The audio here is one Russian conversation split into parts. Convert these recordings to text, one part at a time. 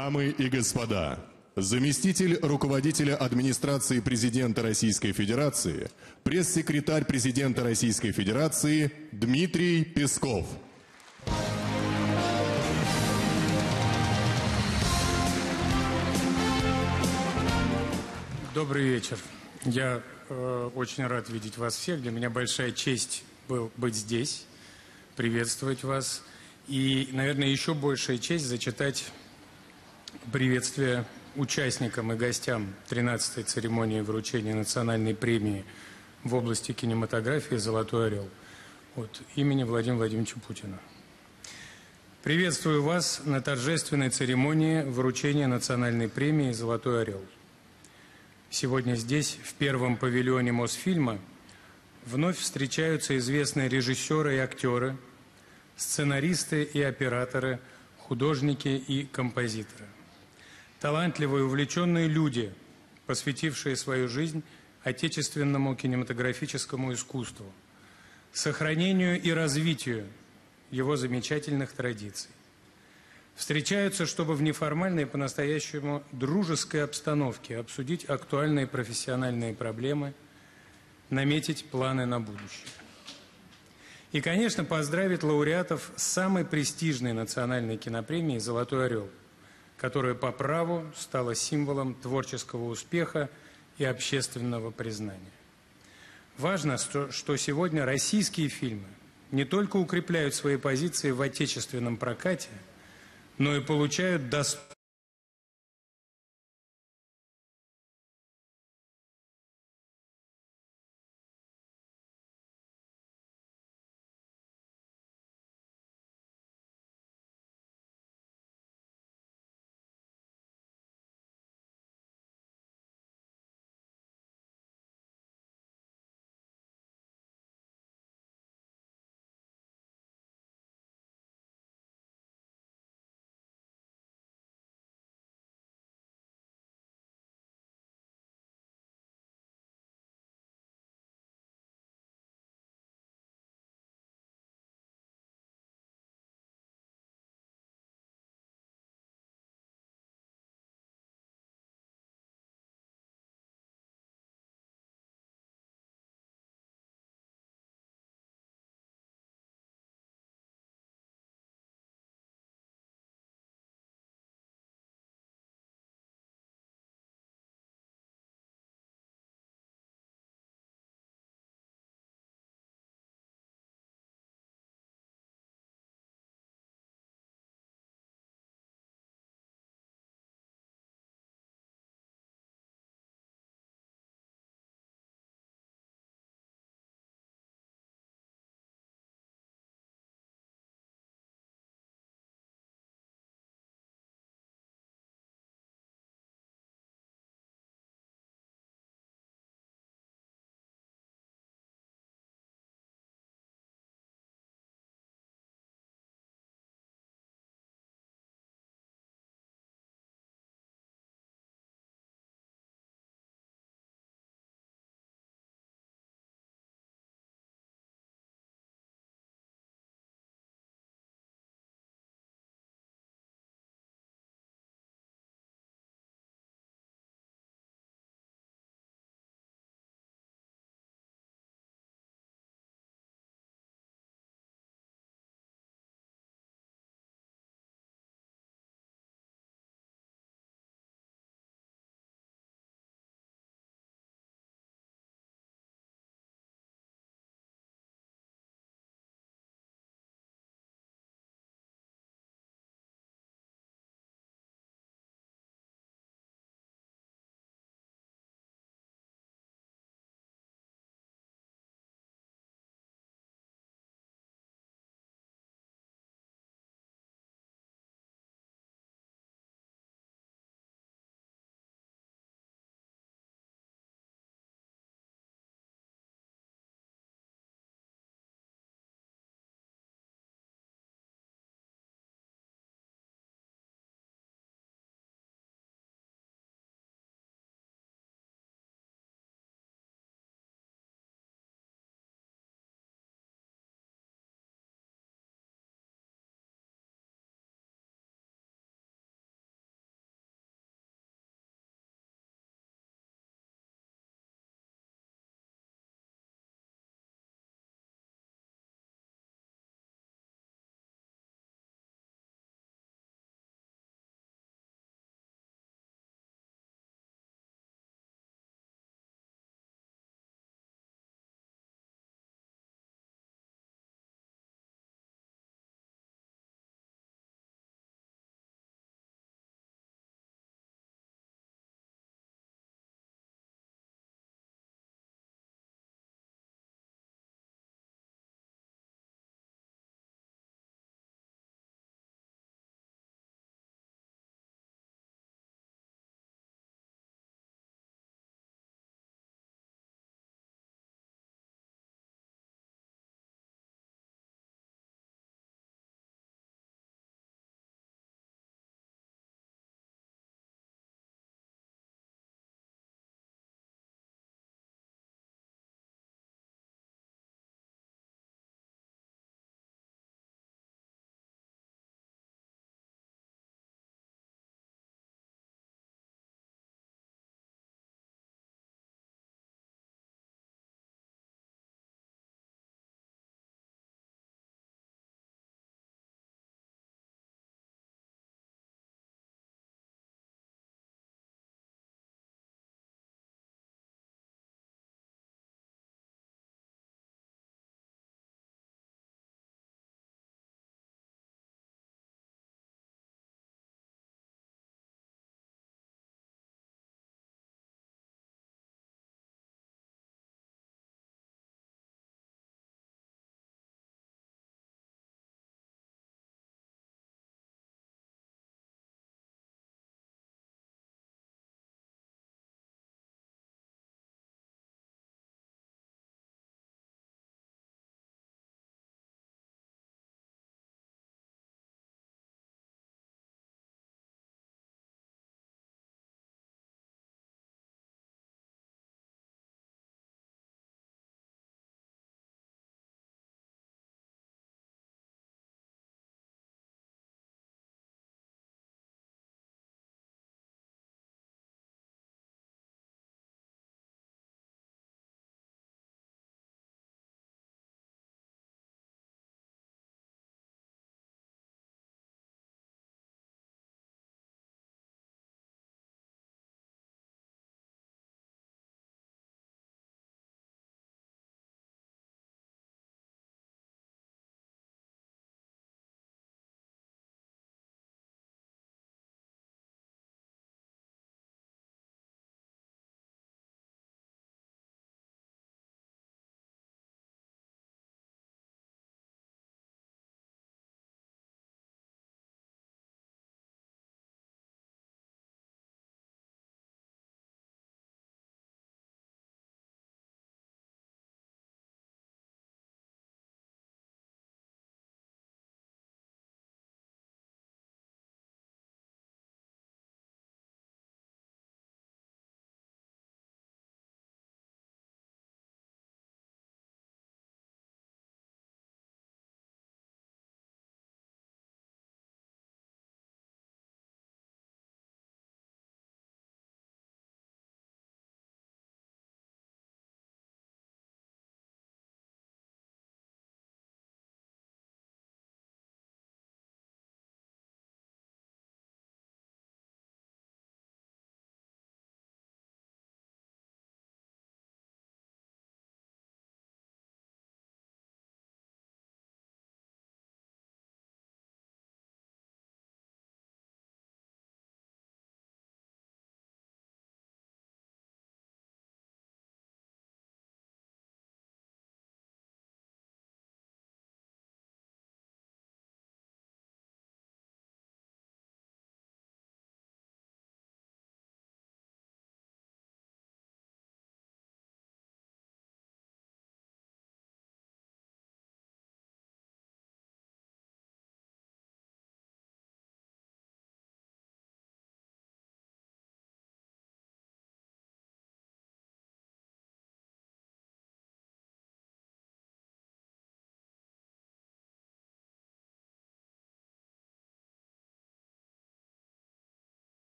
Дамы и господа, заместитель руководителя администрации президента Российской Федерации, пресс-секретарь президента Российской Федерации Дмитрий Песков. Добрый вечер. Я очень рад видеть вас всех. Для меня большая честь быть здесь, приветствовать вас. И, наверное, еще большая честь зачитать приветствие участникам и гостям 13-й церемонии вручения национальной премии в области кинематографии «Золотой орел» от имени Владимира Владимировича Путина. Приветствую вас на торжественной церемонии вручения национальной премии «Золотой орел». Сегодня здесь, в первом павильоне Мосфильма, вновь встречаются известные режиссеры и актеры, сценаристы и операторы, художники и композиторы. Талантливые, увлеченные люди, посвятившие свою жизнь отечественному кинематографическому искусству, сохранению и развитию его замечательных традиций. Встречаются, чтобы в неформальной, по-настоящему дружеской обстановке обсудить актуальные профессиональные проблемы, наметить планы на будущее. И, конечно, поздравить лауреатов с самой престижной национальной кинопремией «Золотой орел», которая по праву стала символом творческого успеха и общественного признания. Важно, что сегодня российские фильмы не только укрепляют свои позиции в отечественном прокате, но и получают достойную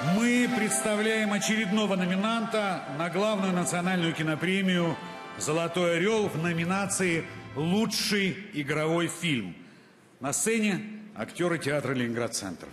Мы представляем очередного номинанта на главную национальную кинопремию «Золотой орел» в номинации «Лучший игровой фильм». На сцене актеры театра «Ленинград-Центр».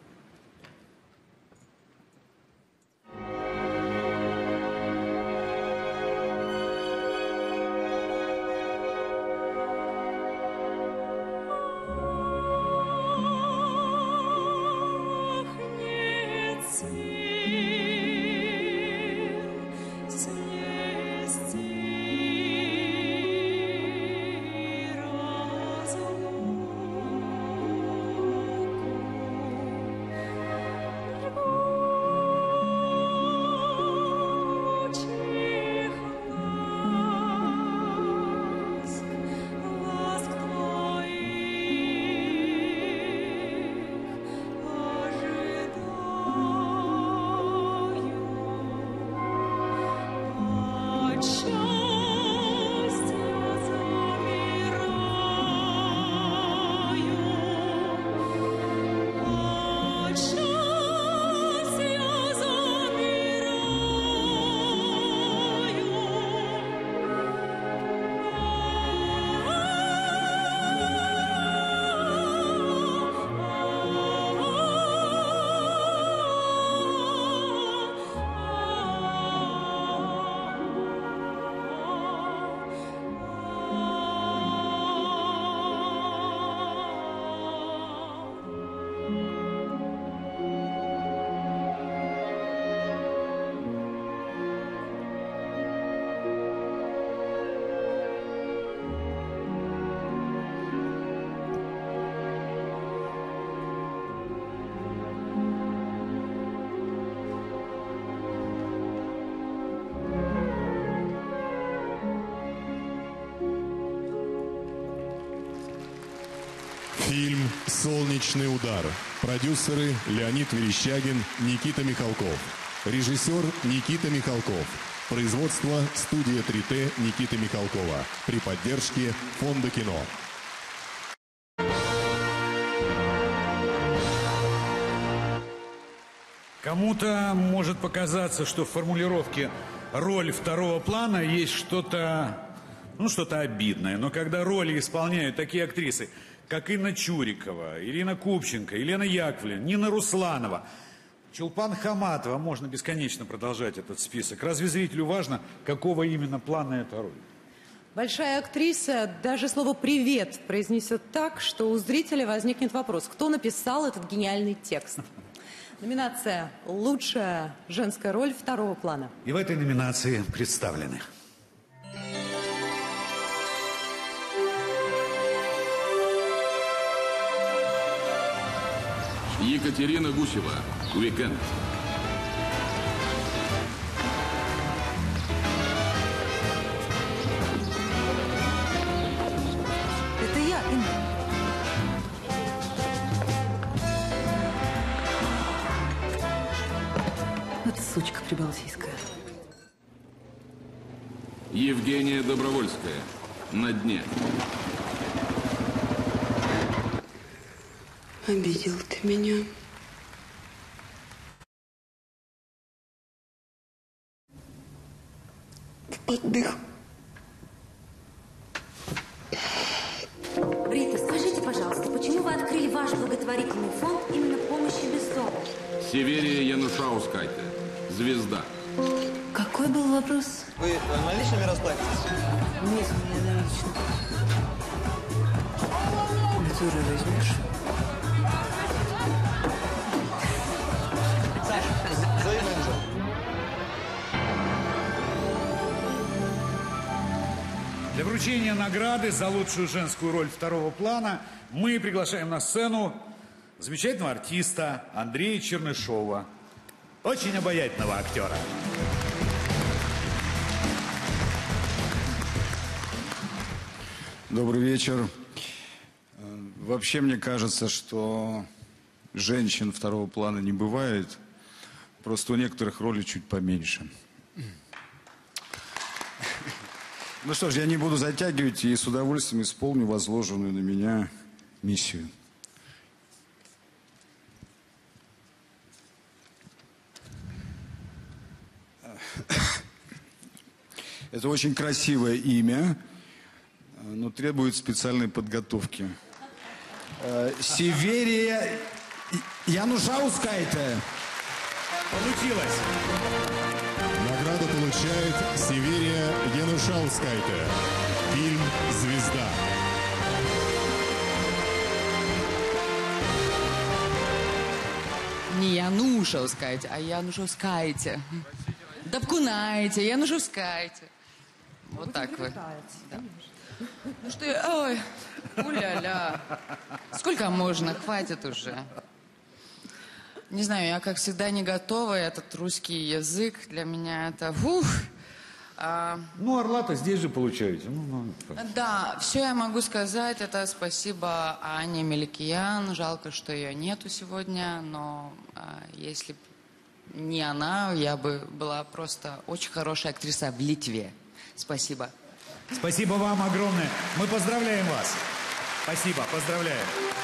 Фильм «Солнечный удар». Продюсеры Леонид Верещагин, Никита Михалков. Режиссер Никита Михалков. Производство студия 3Т Никиты Михалкова. При поддержке Фонда кино. Кому-то может показаться, что в формулировке «роль второго плана» есть что-то обидное. Но когда роли исполняют такие актрисы, как Инна Чурикова, Ирина Купченко, Елена Яковлевна, Нина Русланова, Чулпан Хаматова, можно бесконечно продолжать этот список. Разве зрителю важно, какого именно плана эта роль? Большая актриса даже слово «привет» произнесет так, что у зрителя возникнет вопрос, кто написал этот гениальный текст. Номинация «Лучшая женская роль второго плана». И в этой номинации представлены. Екатерина Гусева. «Уикенд». Это я, Инна. Вот сучка прибалтийская. Евгения Добровольская. «На дне». Обидел ты меня. В поддых. Рита, скажите, пожалуйста, почему вы открыли ваш благотворительный фонд именно помощи бездомным? Северия Янушаускайте. «Звезда». Какой был вопрос? Вы наличными расплатитесь? Нет, у меня наличных. Натуры возьмешь? Зови менеджера. Для вручения награды за лучшую женскую роль второго плана мы приглашаем на сцену замечательного артиста Андрея Чернышова, очень обаятельного актера. Добрый вечер. Вообще, мне кажется, что женщин второго плана не бывает. Просто у некоторых роли чуть поменьше. Ну что ж, я не буду затягивать и с удовольствием исполню возложенную на меня миссию. Это очень красивое имя, но требует специальной подготовки. Северия Янушаускайте. Получилось. Награду получает Северия Янушаускайте. Фильм «Звезда». Не Янушаускайте, а Янушаускайте. Дапкунайте, Янушаускайте. Вот так вот. Да. Ну что, ой, уля-ля. Сколько можно? Хватит уже. Не знаю, я, как всегда, не готова. Этот русский язык для меня это... Ну, орла-то здесь же получаете. Да, все я могу сказать, это спасибо Ане Меликиян. Жалко, что ее нету сегодня, но если бы не она, я бы была просто очень хорошая актриса в Литве. Спасибо. Спасибо вам огромное. Мы поздравляем вас. Спасибо, поздравляем.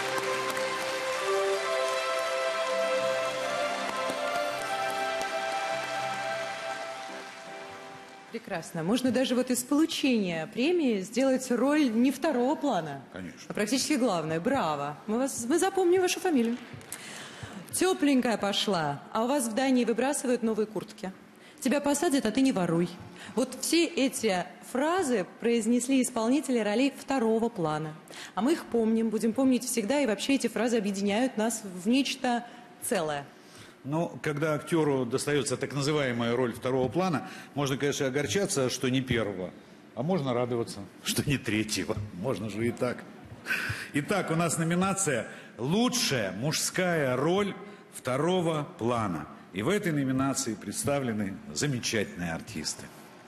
Прекрасно. Можно даже вот из получения премии сделать роль не второго плана. Конечно. А практически главное. Браво. Мы запомним вашу фамилию. Тепленькая пошла, а у вас в Дании выбрасывают новые куртки. Тебя посадят, а ты не воруй. Вот все эти фразы произнесли исполнители ролей второго плана. А мы их помним, будем помнить всегда, и вообще эти фразы объединяют нас в нечто целое. Ну, когда актеру достается так называемая роль второго плана, можно, конечно, огорчаться, что не первого, а можно радоваться, что не третьего. Можно же и так. Итак, у нас номинация «Лучшая мужская роль второго плана». И в этой номинации представлены замечательные артисты.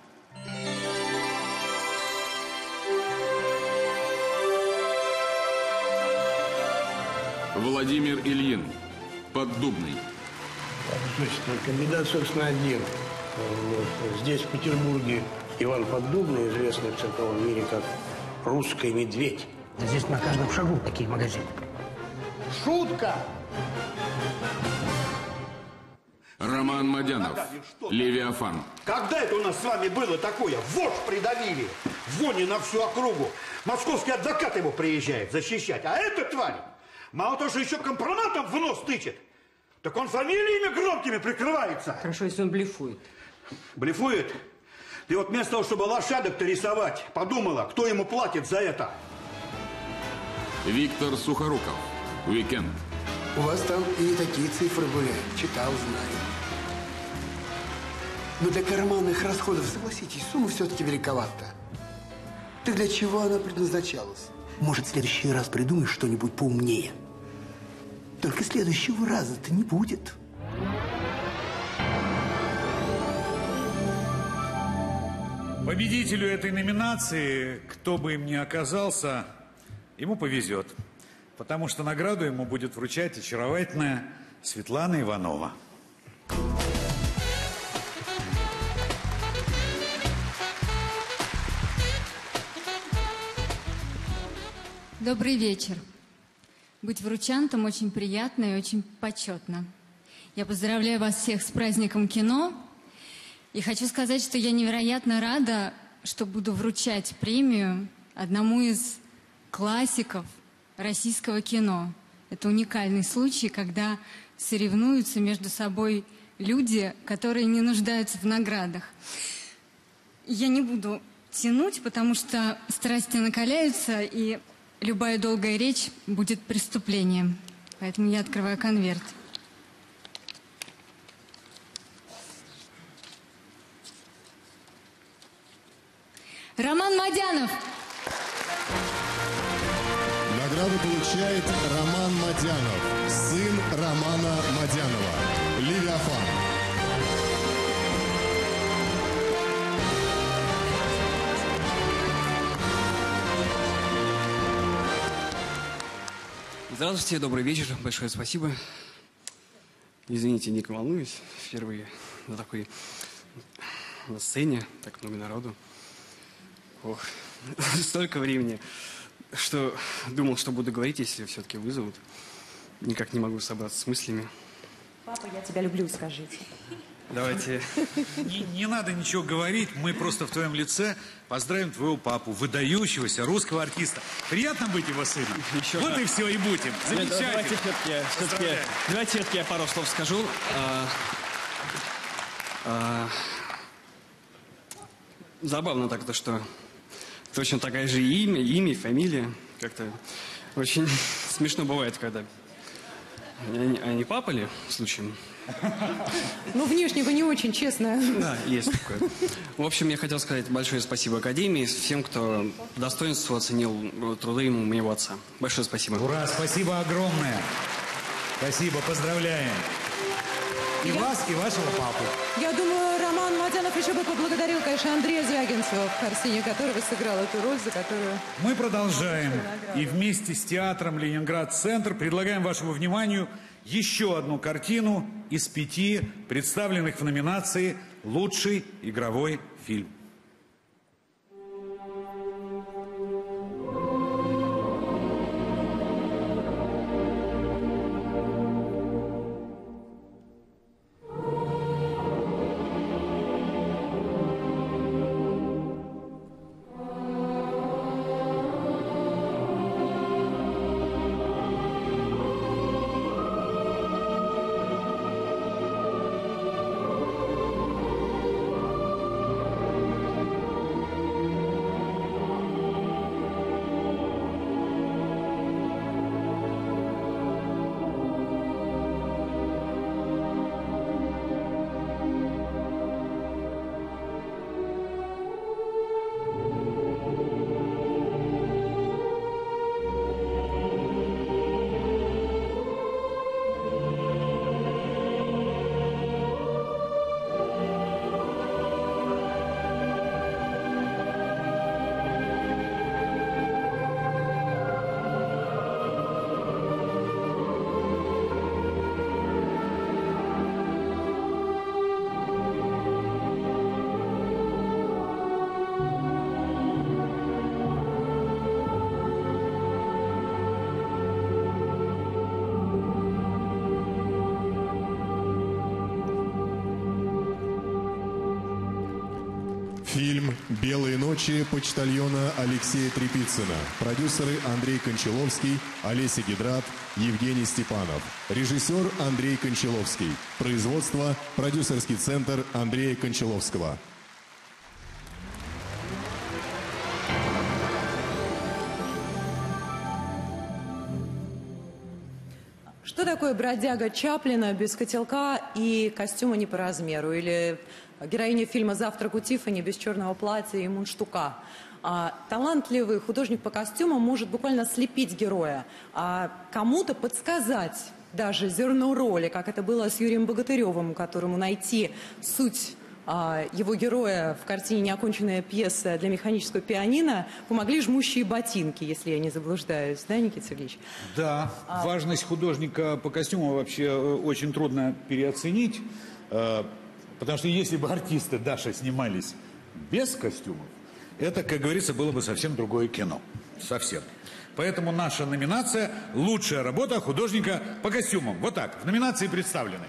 Владимир Ильин, Поддубный. Точно, кандидат, собственно, один. Вот. Здесь, в Петербурге, Иван Поддубный, известный в цирковом мире как «Русский медведь». Здесь на каждом шагу такие магазины. Шутка! Роман Мадянов, Левиафан. Когда это у нас с вами было такое? Вож придавили. Вони на всю округу. Московский адвокат его приезжает защищать. А эта тварь, мало того, что еще компроматом в нос тычет, так он фамилиями громкими прикрывается. Хорошо, если он блефует. Блефует? Ты вот вместо того, чтобы лошадок-то рисовать, подумала, кто ему платит за это? Виктор Сухоруков, Уикенд. У вас там и не такие цифры были. Читал, знаю. Но для карманных расходов, согласитесь, сумма все-таки великовата. Так для чего она предназначалась? Может, в следующий раз придумаешь что-нибудь поумнее. Только следующего раза-то не будет. Победителю этой номинации, кто бы им ни оказался, ему повезет. Потому что награду ему будет вручать очаровательная Светлана Иванова. Добрый вечер. Быть вручантом очень приятно и очень почетно. Я поздравляю вас всех с праздником кино. И хочу сказать, что я невероятно рада, что буду вручать премию одному из классиков российского кино. Это уникальный случай, когда соревнуются между собой люди, которые не нуждаются в наградах. Я не буду тянуть, потому что страсти накаляются, и любая долгая речь будет преступлением. Поэтому я открываю конверт. Роман Мадянов. Награду получает Роман Мадянов, сын Романа Мадянова, Левиафан. Здравствуйте, добрый вечер, большое спасибо. Извините, дико волнуюсь, впервые на такой на сцене, так много народу. Ох, столько времени, что думал, что буду говорить, если все-таки вызовут. Никак не могу собраться с мыслями. Папа, я тебя люблю, скажите. Давайте. Не надо ничего говорить, мы просто в твоем лице поздравим твоего папу, выдающегося русского артиста. Приятно быть его сыном? Еще вот да. И все, и будем. Замечательно. Давайте все-таки я пару слов скажу. Забавно так, то, что точно такая же имя, фамилия. Как-то очень смешно бывает, когда... А не папа ли, случаем? Ну, внешне вы не очень, честно. Да, есть такое. В общем, я хотел сказать большое спасибо Академии, всем, кто по достоинству оценил труды моего отца. Большое спасибо. Ура, спасибо огромное. Спасибо, поздравляем. И вас, и вашего папу. Я думаю, Роман Мадянов еще бы поблагодарил, конечно, Андрея Звягинцева, в картине которого сыграл эту роль, за которую... Мы продолжаем. И вместе с театром «Ленинград-Центр» предлагаем вашему вниманию еще одну картину из 5 представленных в номинации «Лучший игровой фильм». Фильм «Белые ночи» почтальона Алексея Трепицына. Продюсеры Андрей Кончаловский, Олеся Гидрат, Евгений Степанов. Режиссер Андрей Кончаловский. Производство продюсерский центр Андрея Кончаловского. Что такое бродяга Чаплина без котелка и костюма не по размеру? Или героиня фильма «Завтрак у Тиффани» без черного платья и мундштука? Талантливый художник по костюмам может буквально слепить героя, а кому-то подсказать даже зерно роли, как это было с Юрием Богатыревым, которому найти суть его героя в картине «Неоконченная пьеса для механического пианино» помогли жмущие ботинки, если я не заблуждаюсь, да, Никита Сергеевич? Да, важность художника по костюму вообще очень трудно переоценить, потому что если бы артисты, Даша, снимались без костюмов, это, как говорится, было бы совсем другое кино. Совсем. Поэтому наша номинация «Лучшая работа художника по костюмам». Вот так, в номинации представлены.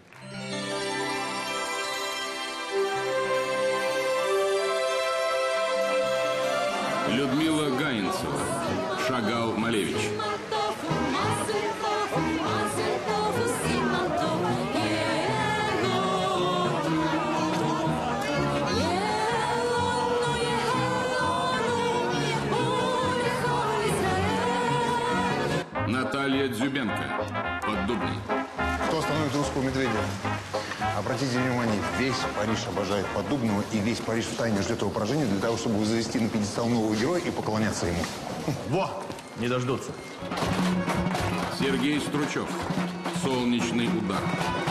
Людмила Гаинцева, Шагал Малевич. Наталья Дзюбенко, Поддубный. Кто остановит русского медведя? Обратите внимание, весь Париж обожает Поддубного, и весь Париж втайне ждет его поражения для того, чтобы завести на пьедестал нового героя и поклоняться ему. Во! Не дождутся. Сергей Стручев, Солнечный удар.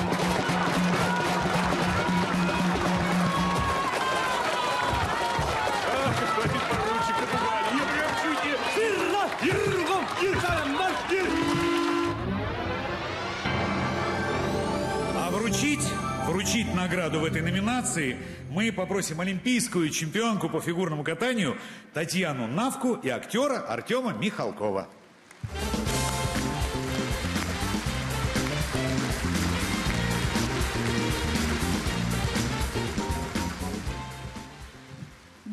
А вручить награду в этой номинации мы попросим олимпийскую чемпионку по фигурному катанию Татьяну Навку и актера Артема Михалкова.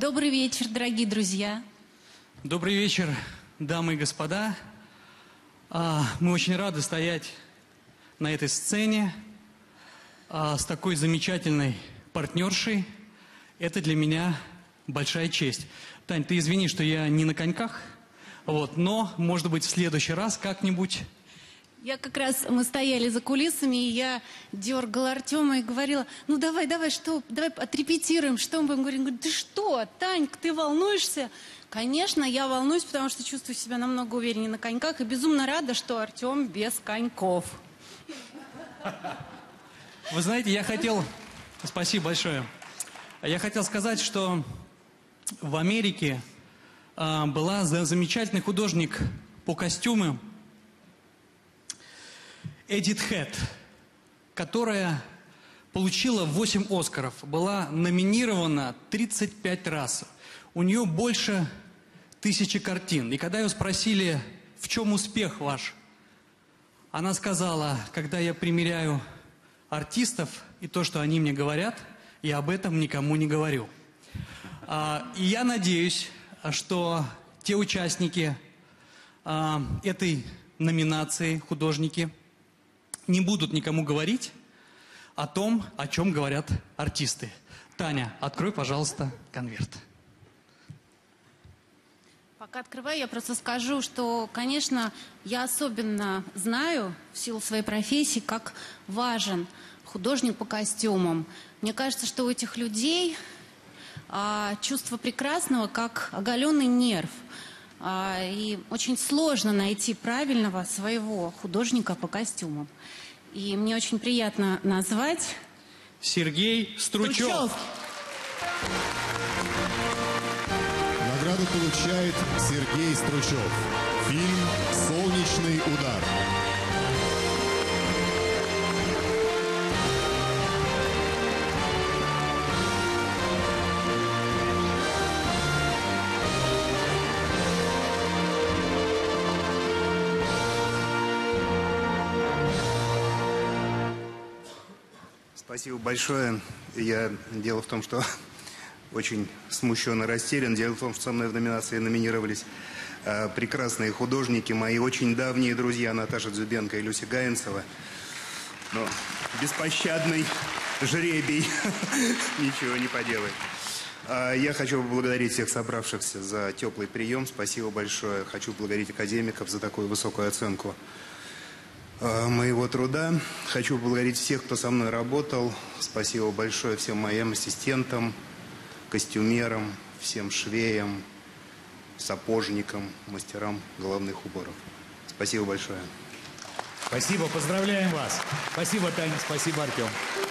Добрый вечер, дорогие друзья. Добрый вечер, дамы и господа. Мы очень рады стоять на этой сцене с такой замечательной партнершей. Это для меня большая честь. Тань, ты извини, что я не на коньках, но, может быть, в следующий раз как-нибудь... Я как раз, мы стояли за кулисами, и я дергала Артема и говорила, ну давай, давай отрепетируем, что мы будем говорить. Он говорит, ты что, Танька, ты волнуешься? Конечно, я волнуюсь, потому что чувствую себя намного увереннее на коньках, и безумно рада, что Артем без коньков. Вы знаете, я хотел... Спасибо большое. Я хотел сказать, что в Америке была замечательный художник по костюмам Эдит Хэт, которая получила 8 Оскаров, была номинирована 35 раз. У нее больше 1000 картин. И когда ее спросили, в чем успех ваш, она сказала, когда я примеряю артистов и то, что они мне говорят, я об этом никому не говорю. И я надеюсь, что те участники этой номинации, художники, не будут никому говорить о том, о чем говорят артисты. Таня, открой, пожалуйста, конверт. Пока открываю, я просто скажу, что, конечно, я особенно знаю в силу своей профессии, как важен художник по костюмам. Мне кажется, что у этих людей чувство прекрасного, как оголенный нерв. И очень сложно найти правильного своего художника по костюмам. И мне очень приятно назвать... Сергей Стручев. Награду получает Сергей Стручев. Фильм «Солнечный удар». Спасибо большое. Дело в том, что очень смущен и растерян. Дело в том, что со мной в номинации номинировались прекрасные художники, мои очень давние друзья Наташа Дзюбенко и Люся Гаинцева. Но беспощадный жребий. Ничего не поделай. Я хочу поблагодарить всех собравшихся за теплый прием. Спасибо большое. Хочу поблагодарить академиков за такую высокую оценку моего труда. Хочу поблагодарить всех, кто со мной работал. Спасибо большое всем моим ассистентам, костюмерам, всем швеям, сапожникам, мастерам головных уборов. Спасибо большое. Спасибо, поздравляем вас. Спасибо, Таня, спасибо, Артем.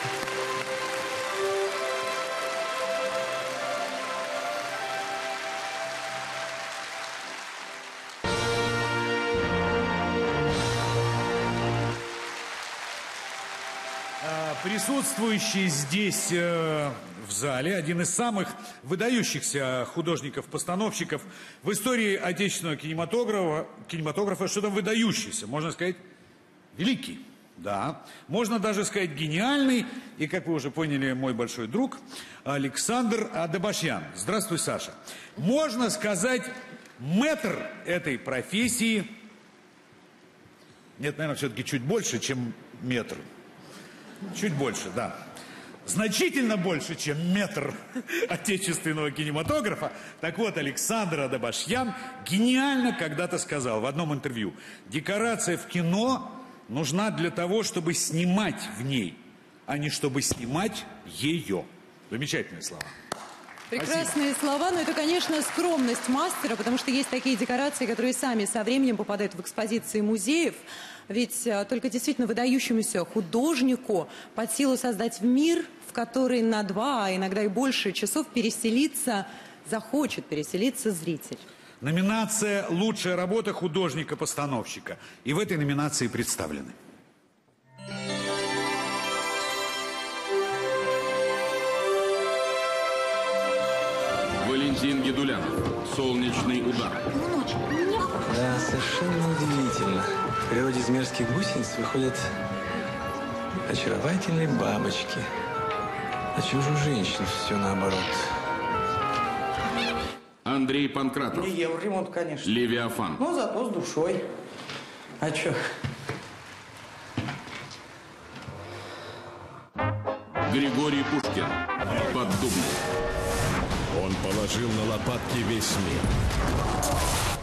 Присутствующий здесь в зале один из самых выдающихся художников-постановщиков в истории отечественного кинематографа, что-то выдающийся, можно сказать, великий, да, можно даже сказать гениальный, и, как вы уже поняли, мой большой друг Александр Адебашьян. Здравствуй, Саша. Можно сказать, мэтр этой профессии, нет, наверное, все-таки чуть больше, чем метр. Чуть больше, да. Значительно больше, чем метр отечественного кинематографа. Так вот, Александр Адебашьян гениально когда-то сказал в одном интервью: декорация в кино нужна для того, чтобы снимать в ней, а не чтобы снимать ее. Замечательные слова. Прекрасные слова, но это, конечно, скромность мастера, потому что есть такие декорации, которые сами со временем попадают в экспозиции музеев. Ведь только действительно выдающемуся художнику под силу создать мир, в который на 2, а иногда и больше часов захочет переселиться зритель. Номинация «Лучшая работа художника-постановщика». И в этой номинации представлены. Валентин Гедулянов. «Солнечный удар». Да, совершенно удивительно. В природе из мерзких гусениц выходят очаровательные бабочки. А чего же у женщин все наоборот? Андрей Панкратов. Не Евроремонт, конечно. Левиафан. Ну, зато с душой. А чё? Григорий Пушкин. Поддубный. Он положил на лопатки весь мир.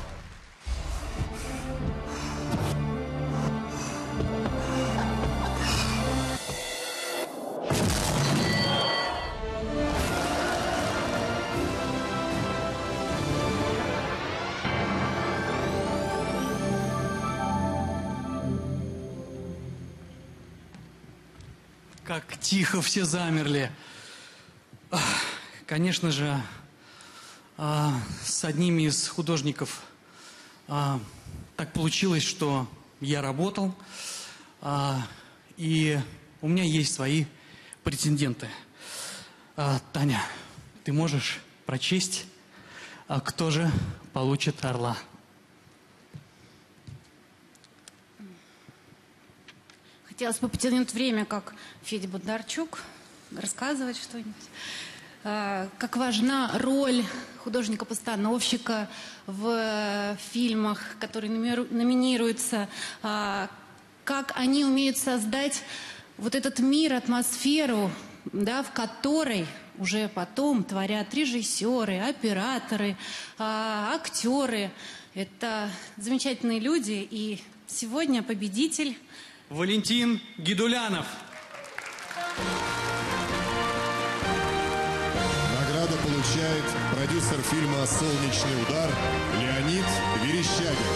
Как тихо все замерли. Конечно же, с одним из художников так получилось, что я работал, и у меня есть свои претенденты. Таня, ты можешь прочесть, кто же получит «Орла»? Хотелось бы потянуть время, как Федя Бондарчук, рассказывать что-нибудь. Как важна роль художника-постановщика в фильмах, которые номинируются, как они умеют создать вот этот мир, атмосферу, да, в которой уже потом творят режиссеры, операторы, актеры. Это замечательные люди, и сегодня победитель Валентин Гидулянов. Награду получает продюсер фильма «Солнечный удар» Леонид Верещагин.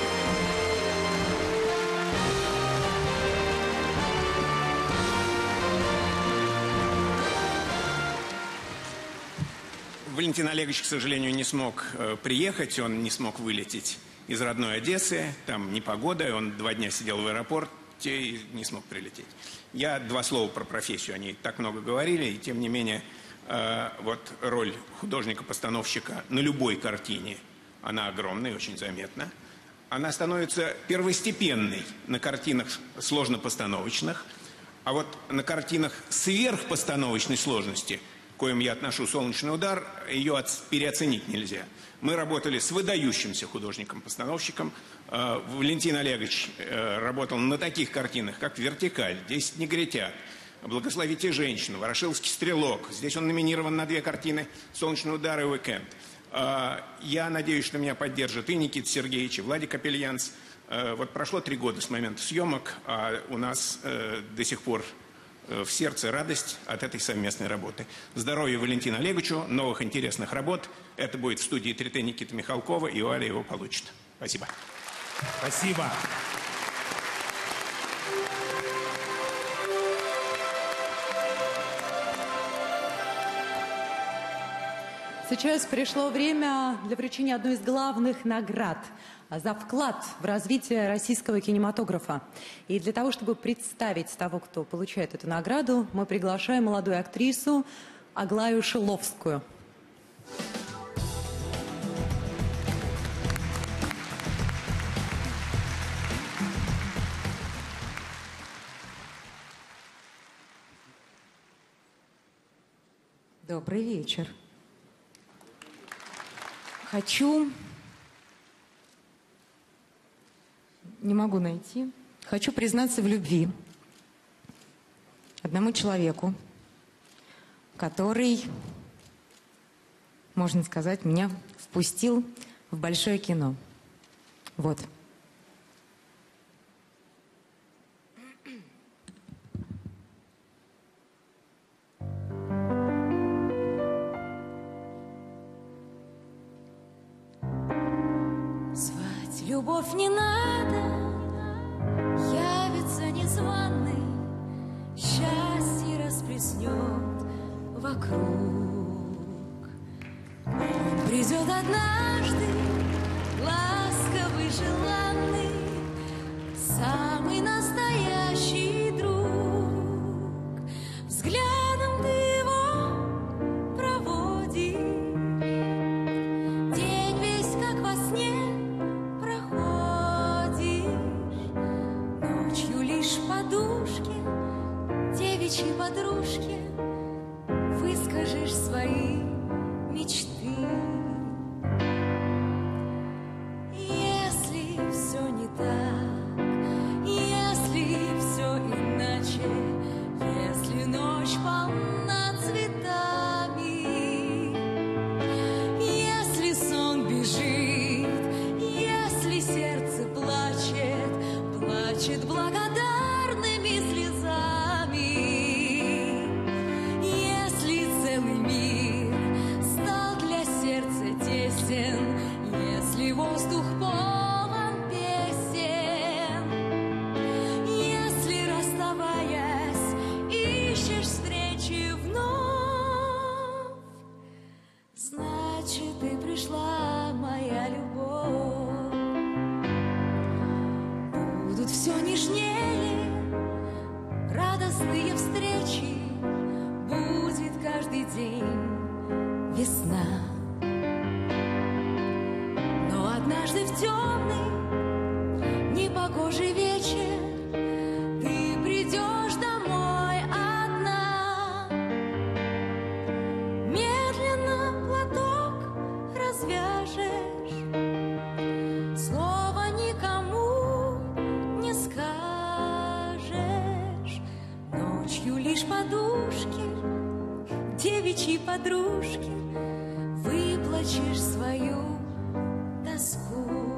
Валентин Олегович, к сожалению, не смог приехать, он не смог вылететь из родной Одессы, там непогода, он 2 дня сидел в аэропорте и не смог прилететь. Я 2 слова про профессию, они так много говорили, и тем не менее, вот роль художника-постановщика на любой картине, она огромная, очень заметна. Она становится первостепенной на картинах сложно-постановочных, а вот на картинах сверхпостановочной сложности, к коим я отношу «Солнечный удар», ее переоценить нельзя. Мы работали с выдающимся художником-постановщиком. Валентин Олегович работал на таких картинах, как «Вертикаль», «10 негритят», «Благословите женщину», «Ворошиловский стрелок». Здесь он номинирован на 2 картины «Солнечный удар» и «Уикенд». Я надеюсь, что меня поддержат и Никита Сергеевич, и Владик Апельянс. Вот прошло 3 года с момента съемок, а у нас до сих пор в сердце радость от этой совместной работы. Здоровья Валентину Олеговичу, новых интересных работ. Это будет в студии 3Т Никита Михалкова, и Валя его получит. Спасибо. Спасибо. Сейчас пришло время для вручения одной из главных наград за вклад в развитие российского кинематографа. И для того, чтобы представить того, кто получает эту награду, мы приглашаем молодую актрису Аглаю Шиловскую. Добрый вечер. Не могу найти. Хочу признаться в любви одному человеку, который, можно сказать, меня впустил в большое кино. Вот. Любовь не надо, явится незваный, счастье расплеснет вокруг. Он придет однажды, ласковый, желанный, самый настоящий друг. Взглядом ты его проводишь, день весь как во сне. Подушки, девичьей подружке, выскажешь свои мечты. нежнее, радостные встречи, будет каждый день весна. Но однажды в темный, непогожий вечер ты придешь домой одна. Медленно платок развяжешь, слова никому не скажешь. Ночью лишь подушки, девичьи подружки, выплачешь свою тоску.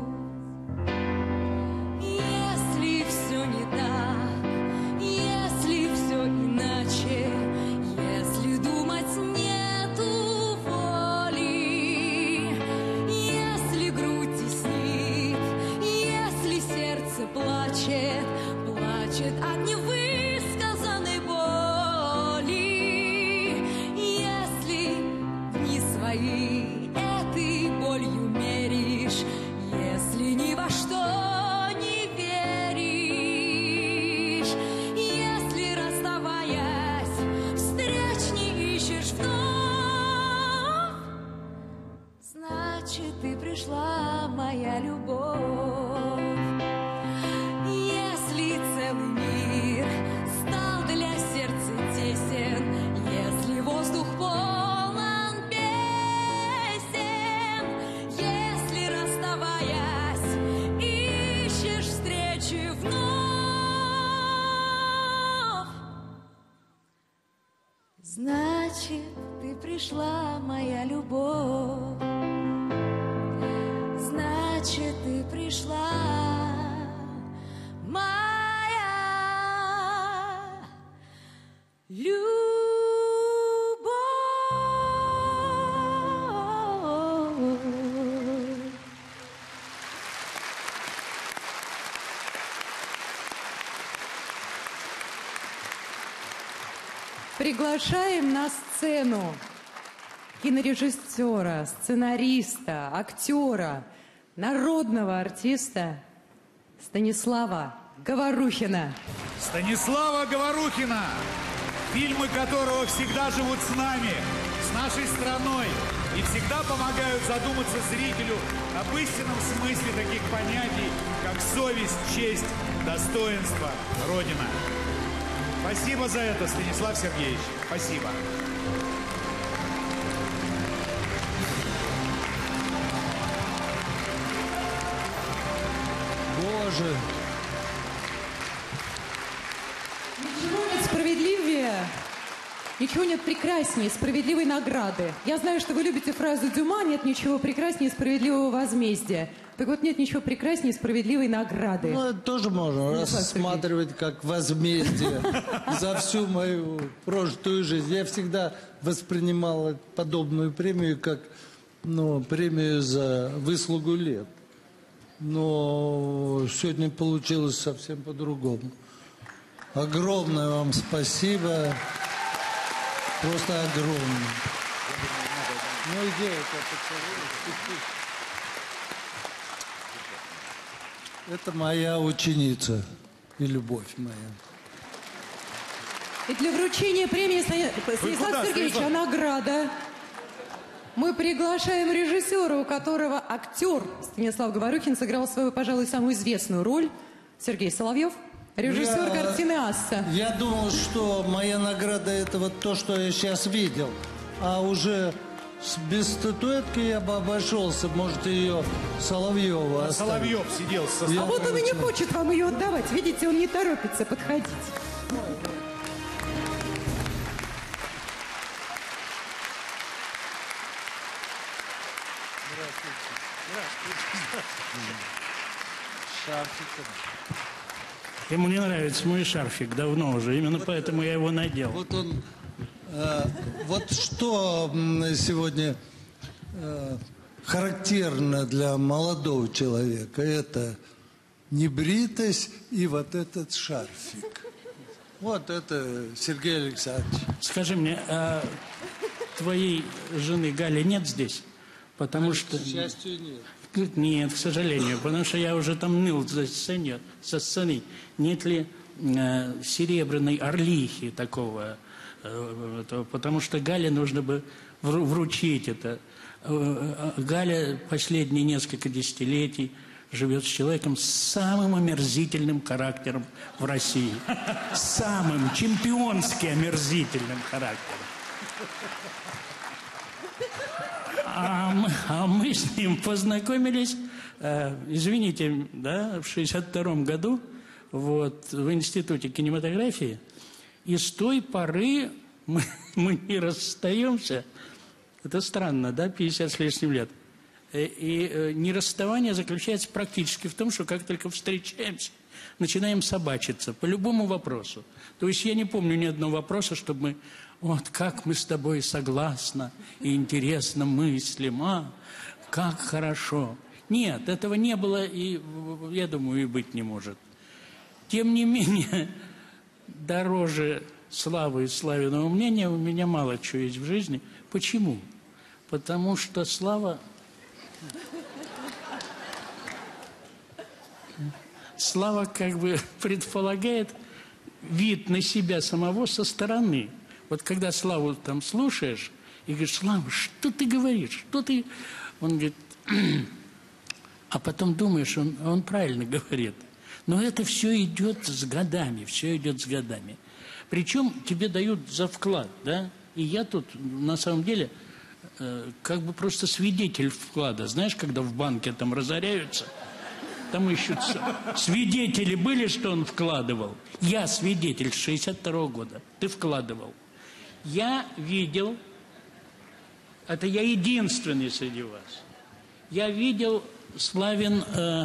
Если все не так, если все иначе, если думать нету воли, если грудь теснит, если сердце плачет, плачет от невысказанной боли, если дни свои этой болью меришь, если ни во что не веришь, если, расставаясь, встреч не ищешь вновь, значит, ты пришла, моя любовь. Если целый мир стал для сердца тесен, если воздух полон песен, если, расставаясь, ищешь встречи вновь, значит, ты пришла, моя любовь. Значит, ты пришла, моя любовь. Приглашаем на сцену кинорежиссера, сценариста, актера, народного артиста Станислава Говорухина. Станислава Говорухина, фильмы которого всегда живут с нами, с нашей страной, и всегда помогают задуматься зрителю об истинном смысле таких понятий, как совесть, честь, достоинство, Родина. Спасибо за это, Станислав Сергеевич. Спасибо. Боже. Ничего нет справедливее, ничего нет прекраснее справедливой награды. Я знаю, что вы любите фразу Дюма: нет ничего прекраснее справедливого возмездия. Так вот, нет ничего прекраснее справедливой награды. Ну, это тоже можно рассматривать как возмездие за всю мою прожитую жизнь. Я всегда воспринимал подобную премию как, премию за выслугу лет. Но сегодня получилось совсем по-другому. Огромное вам спасибо. Просто огромное. Ну, иди, это моя ученица и любовь моя. И для вручения премии Станислава Сергеевича награда. Мы приглашаем режиссера, у которого актер Станислав Говорухин сыграл свою, пожалуй, самую известную роль. Сергей Соловьев, режиссер картины «Асса». Я думал, что моя награда — это вот то, что я сейчас видел. А уже без статуэтки я бы обошелся. Может, ее Соловьева оставить. Соловьев сидел со А вот он и не хочет вам ее отдавать. Видите, он не торопится подходить. Ему не нравится мой шарфик давно уже, именно поэтому я его надел. Вот он, вот что сегодня характерно для молодого человека, это небритость и вот этот шарфик. Вот это Сергей Александрович. Скажи мне, а твоей жены Гали нет здесь? Потому что... К счастью, нет. Нет, к сожалению, потому что я уже там ныл со сценой. Нет ли серебряной орлихи такого? Потому что Гале нужно бы вручить это. Галя последние несколько десятилетий живет с человеком с самым омерзительным характером в России. Самым чемпионски омерзительным характером. А мы с ним познакомились, извините, да, в 1962 году вот, в Институте кинематографии. И с той поры мы не расстаемся. Это странно, да, 50 с лишним лет. И нерасставание заключается практически в том, что как только встречаемся, начинаем собачиться по любому вопросу. То есть я не помню ни одного вопроса, чтобы мы... Вот как мы с тобой согласно и интересно мыслим, как хорошо. Нет, этого не было и, я думаю, и быть не может. Тем не менее, дороже славы и славиного мнения у меня мало чего есть в жизни. Почему? Потому что слава... Слава как бы предполагает вид на себя самого со стороны. Вот когда Славу там слушаешь и говоришь: Слава, что ты говоришь? Что ты... Он говорит... А потом думаешь, он правильно говорит. Но это все идет с годами, все идет с годами. Причем тебе дают за вклад, да? И я тут, на самом деле, как бы просто свидетель вклада. Знаешь, когда в банке там разоряются, там ищут... Свидетели были, что он вкладывал? Я свидетель с 1962 года. Ты вкладывал. Я видел, это я единственный среди вас, я видел, Славин,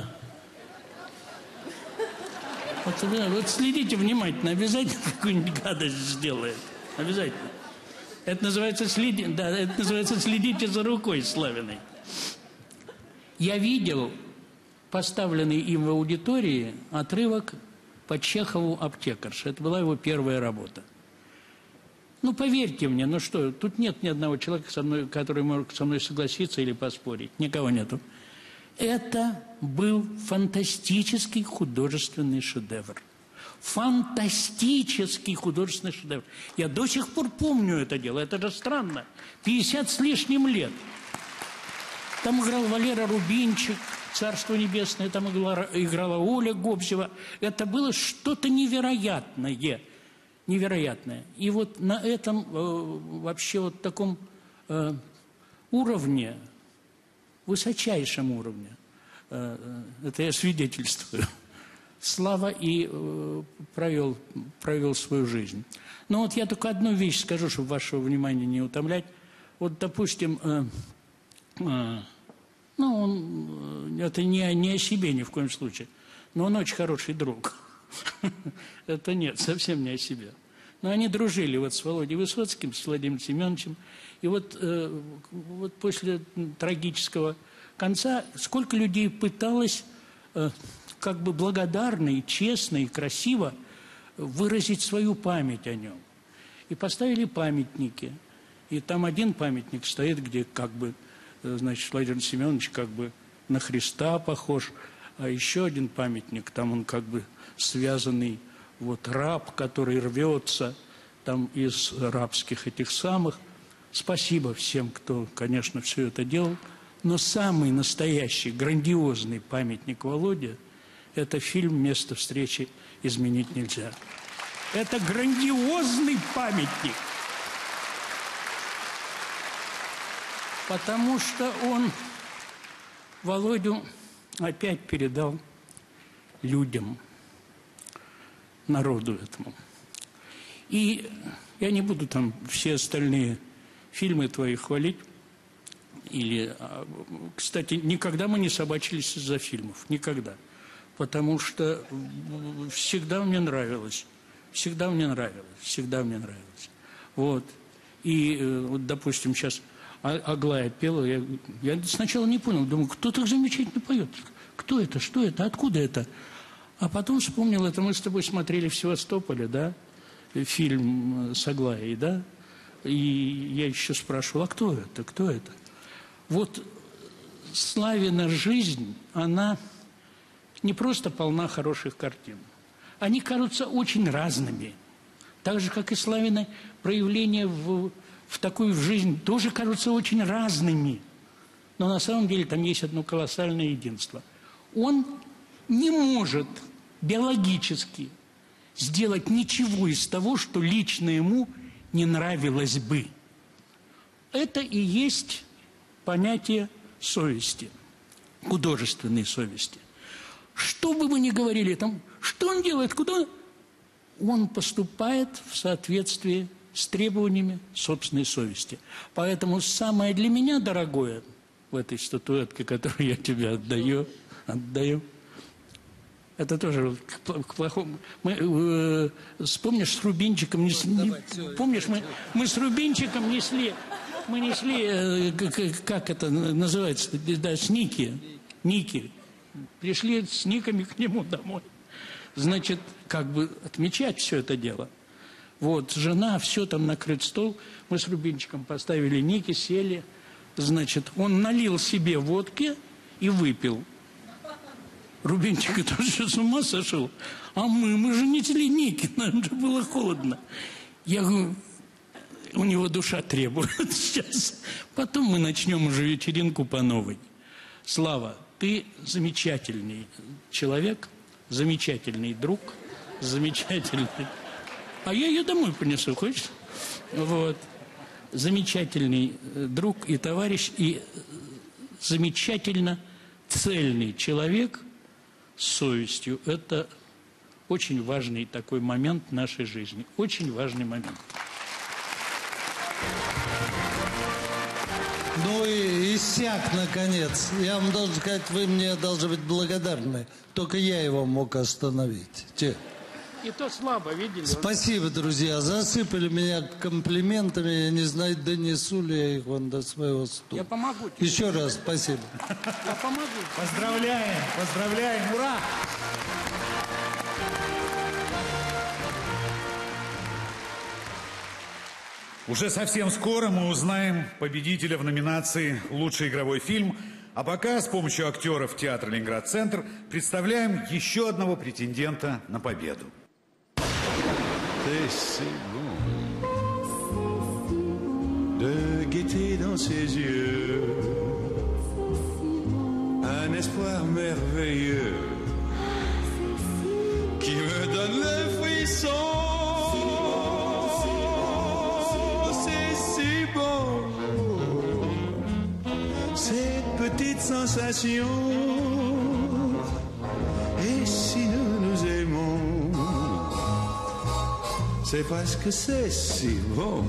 вот следите внимательно, обязательно какую-нибудь гадость сделает, обязательно. Это называется, это называется следите за рукой Славиной. Я видел поставленный им в аудитории отрывок по Чехову «Аптекарша». Это была его первая работа. Ну, поверьте мне, ну что, тут нет ни одного человека, который может со мной согласиться или поспорить. Никого нету. Это был фантастический художественный шедевр. Фантастический художественный шедевр. Я до сих пор помню это дело. Это же странно. 50 с лишним лет. Там играл Валера Рубинчик, Царство Небесное. Там играла Оля Гобзева. Это было что-то невероятное. Невероятное. И вот на этом вообще вот таком уровне, высочайшем уровне, это я свидетельствую, Слава и провел свою жизнь. Но вот я только одну вещь скажу, чтобы вашего внимания не утомлять. Вот, допустим, ну, это не о себе ни в коем случае, но он очень хороший друг. Это нет, совсем не о себе. Но они дружили вот с Володей Высоцким, с Владимиром Семеновичем. И вот после трагического конца сколько людей пыталось как бы благодарно и честно и красиво выразить свою память о нем. И поставили памятники. И там один памятник стоит, где как бы, значит, Владимир Семенович как бы на Христа похож, а еще один памятник, там он как бы связанный, вот раб, который рвется там из рабских этих самых. Спасибо всем, кто, конечно, все это делал. Но самый настоящий, грандиозный памятник Володе – это фильм «Место встречи изменить нельзя». Это грандиозный памятник. Потому что он Володю опять передал людям, народу этому. И я не буду там все остальные фильмы твои хвалить. Или, кстати, никогда мы не собачились из-за фильмов. Никогда. Потому что всегда мне нравилось. Всегда мне нравилось. Всегда мне нравилось. Вот. И вот, допустим, сейчас Аглая пела. Я сначала не понял. Думаю, кто так замечательно поет? Кто это? Что это? Откуда это? А потом вспомнил, это мы с тобой смотрели в Севастополе, да? Фильм с Аглаей, да? И я еще спрашивал, а кто это? Кто это? Вот Славина жизнь, она не просто полна хороших картин. Они кажутся очень разными. Так же, как и Славины проявления в такую жизнь тоже кажутся очень разными. Но на самом деле там есть одно колоссальное единство. Он не может биологически сделать ничего из того, что лично ему не нравилось бы. Это и есть понятие совести, художественной совести. Что бы вы ни говорили, там, что он делает, куда он поступает в соответствии с требованиями собственной совести. Поэтому самое для меня дорогое в этой статуэтке, которую я тебе отдаю, это тоже к плохому. Мы, помнишь, с Рубинчиком помнишь, мы с Рубинчиком несли, как это называется, да, с Ники. Пришли с Никами к нему домой. Значит, как бы отмечать все это дело. Вот, жена, все там накрыт стол. Мы с Рубинчиком поставили Ники, сели. Значит, он налил себе водки и выпил. Рубинчик, это что, с ума сошел? А мы же несли Ники, нам же было холодно. Я говорю, у него душа требует сейчас. Потом мы начнем уже вечеринку по новой. Слава, ты замечательный человек, замечательный друг, замечательный... А я ее домой понесу, хочешь? Вот. Замечательный друг и товарищ, и замечательно цельный человек с совестью. Это очень важный такой момент в нашей жизни. Очень важный момент. Ну и иссяк, наконец. Я вам должен сказать, вы мне должны быть благодарны. Только я его мог остановить. И то слабо, видели? Спасибо, друзья. Засыпали меня комплиментами. Я не знаю, донесу ли я их вон до своего стула. Я помогу тебе. Еще раз спасибо. Я помогу. Поздравляем, ура! Уже совсем скоро мы узнаем победителя в номинации «Лучший игровой фильм». А пока с помощью актеров театра «Ленинград-центр» представляем еще одного претендента на победу. Et c'est bon de guetter dans ses yeux un espoir merveilleux qui me donne le frisson. C'est si bon, cette petite sensation. Et si nous nous aimons, c'est parce que c'est si bon.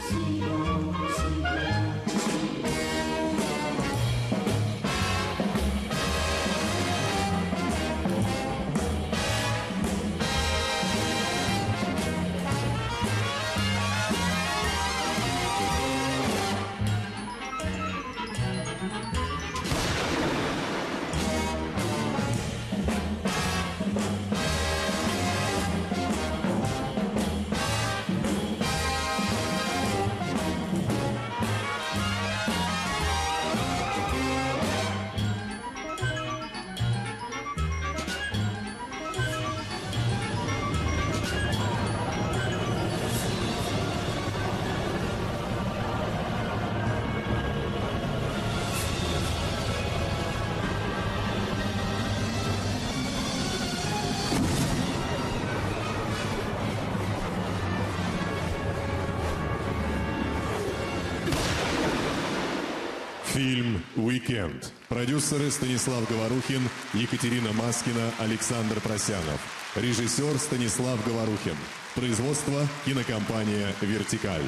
Фильм «Уикенд». Продюсеры Станислав Говорухин, Екатерина Маскина, Александр Просянов. Режиссер Станислав Говорухин. Производство кинокомпания «Вертикаль».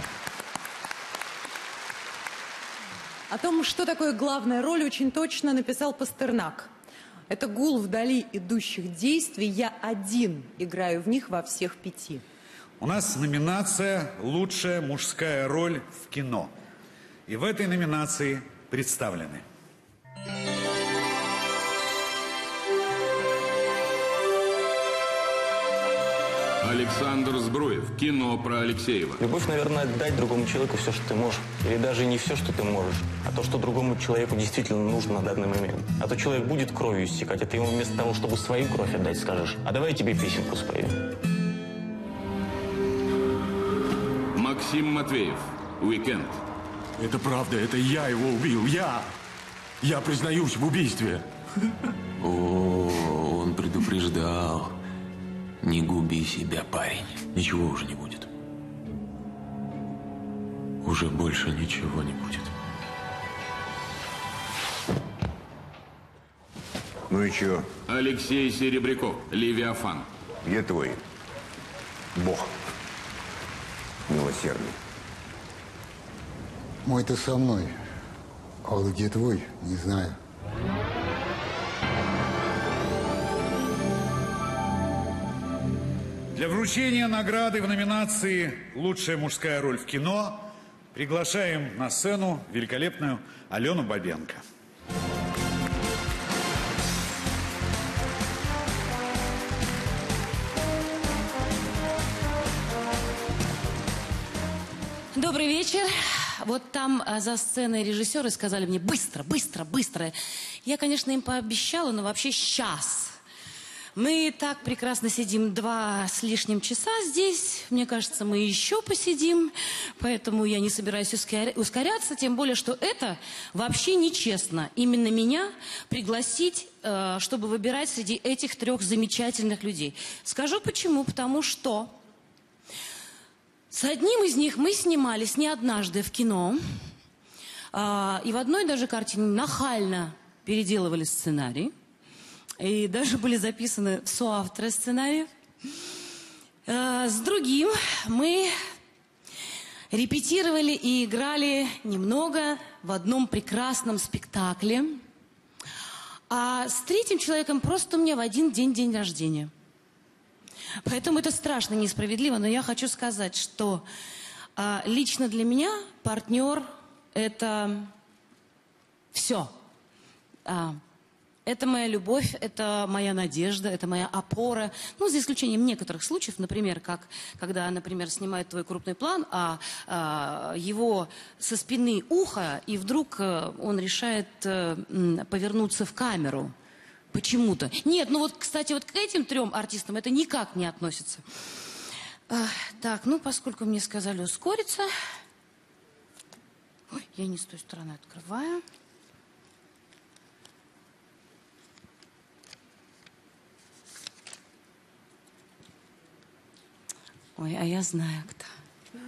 О том, что такое главная роль, очень точно написал Пастернак. Это гул вдали идущих действий. Я один играю в них во всех 5. У нас номинация «Лучшая мужская роль в кино». И в этой номинации представлены. Александр Збруев. Кино про Алексеева. Любовь, наверное, дать другому человеку все, что ты можешь. Или даже не все, что ты можешь, а то, что другому человеку действительно нужно на данный момент. А то человек будет кровью истекать, а ты ему вместо того, чтобы свою кровь отдать, скажешь: а давай я тебе песенку спою. Максим Матвеев. Уикенд. Это правда, это я его убил, я! Я признаюсь в убийстве. О, он предупреждал. Не губи себя, парень. Ничего уже не будет. Уже больше ничего не будет. Ну и чё? Алексей Серебряков. Левиафан. Где твой Бог милосердный? Мой-то со мной. А вот где твой, не знаю. Для вручения награды в номинации «Лучшая мужская роль в кино» приглашаем на сцену великолепную Алену Бабенко. Добрый вечер. Вот там за сценой режиссеры сказали мне: быстро, быстро, быстро. Я, конечно, им пообещала, но вообще сейчас. Мы так прекрасно сидим 2 с лишним часа здесь. Мне кажется, мы еще посидим. Поэтому я не собираюсь ускоряться. Тем более, что это вообще нечестно. Именно меня пригласить, чтобы выбирать среди этих 3 замечательных людей. Скажу почему. Потому что с одним из них мы снимались не однажды в кино. И в одной даже картине нахально переделывали сценарий. И даже были записаны в соавторы сценариев. С другим мы репетировали и играли немного в одном прекрасном спектакле. А с третьим человеком просто у меня в один день рождения. Поэтому это страшно несправедливо, но я хочу сказать, что лично для меня партнер – это все. Это моя любовь, это моя надежда, это моя опора. Ну, за исключением некоторых случаев, например, как когда, например, снимают твой крупный план, а его со спины ухо, и вдруг он решает повернуться в камеру. Почему-то. Нет, ну вот, кстати, вот к этим 3 артистам это никак не относится. Так, ну, поскольку мне сказали ускориться... Ой, я не с той стороны открываю. Ой, а я знаю, кто.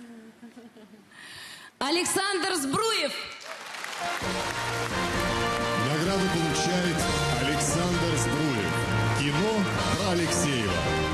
Александр Збруев! Награду получает Александр Збруев. Кино про Алексеева.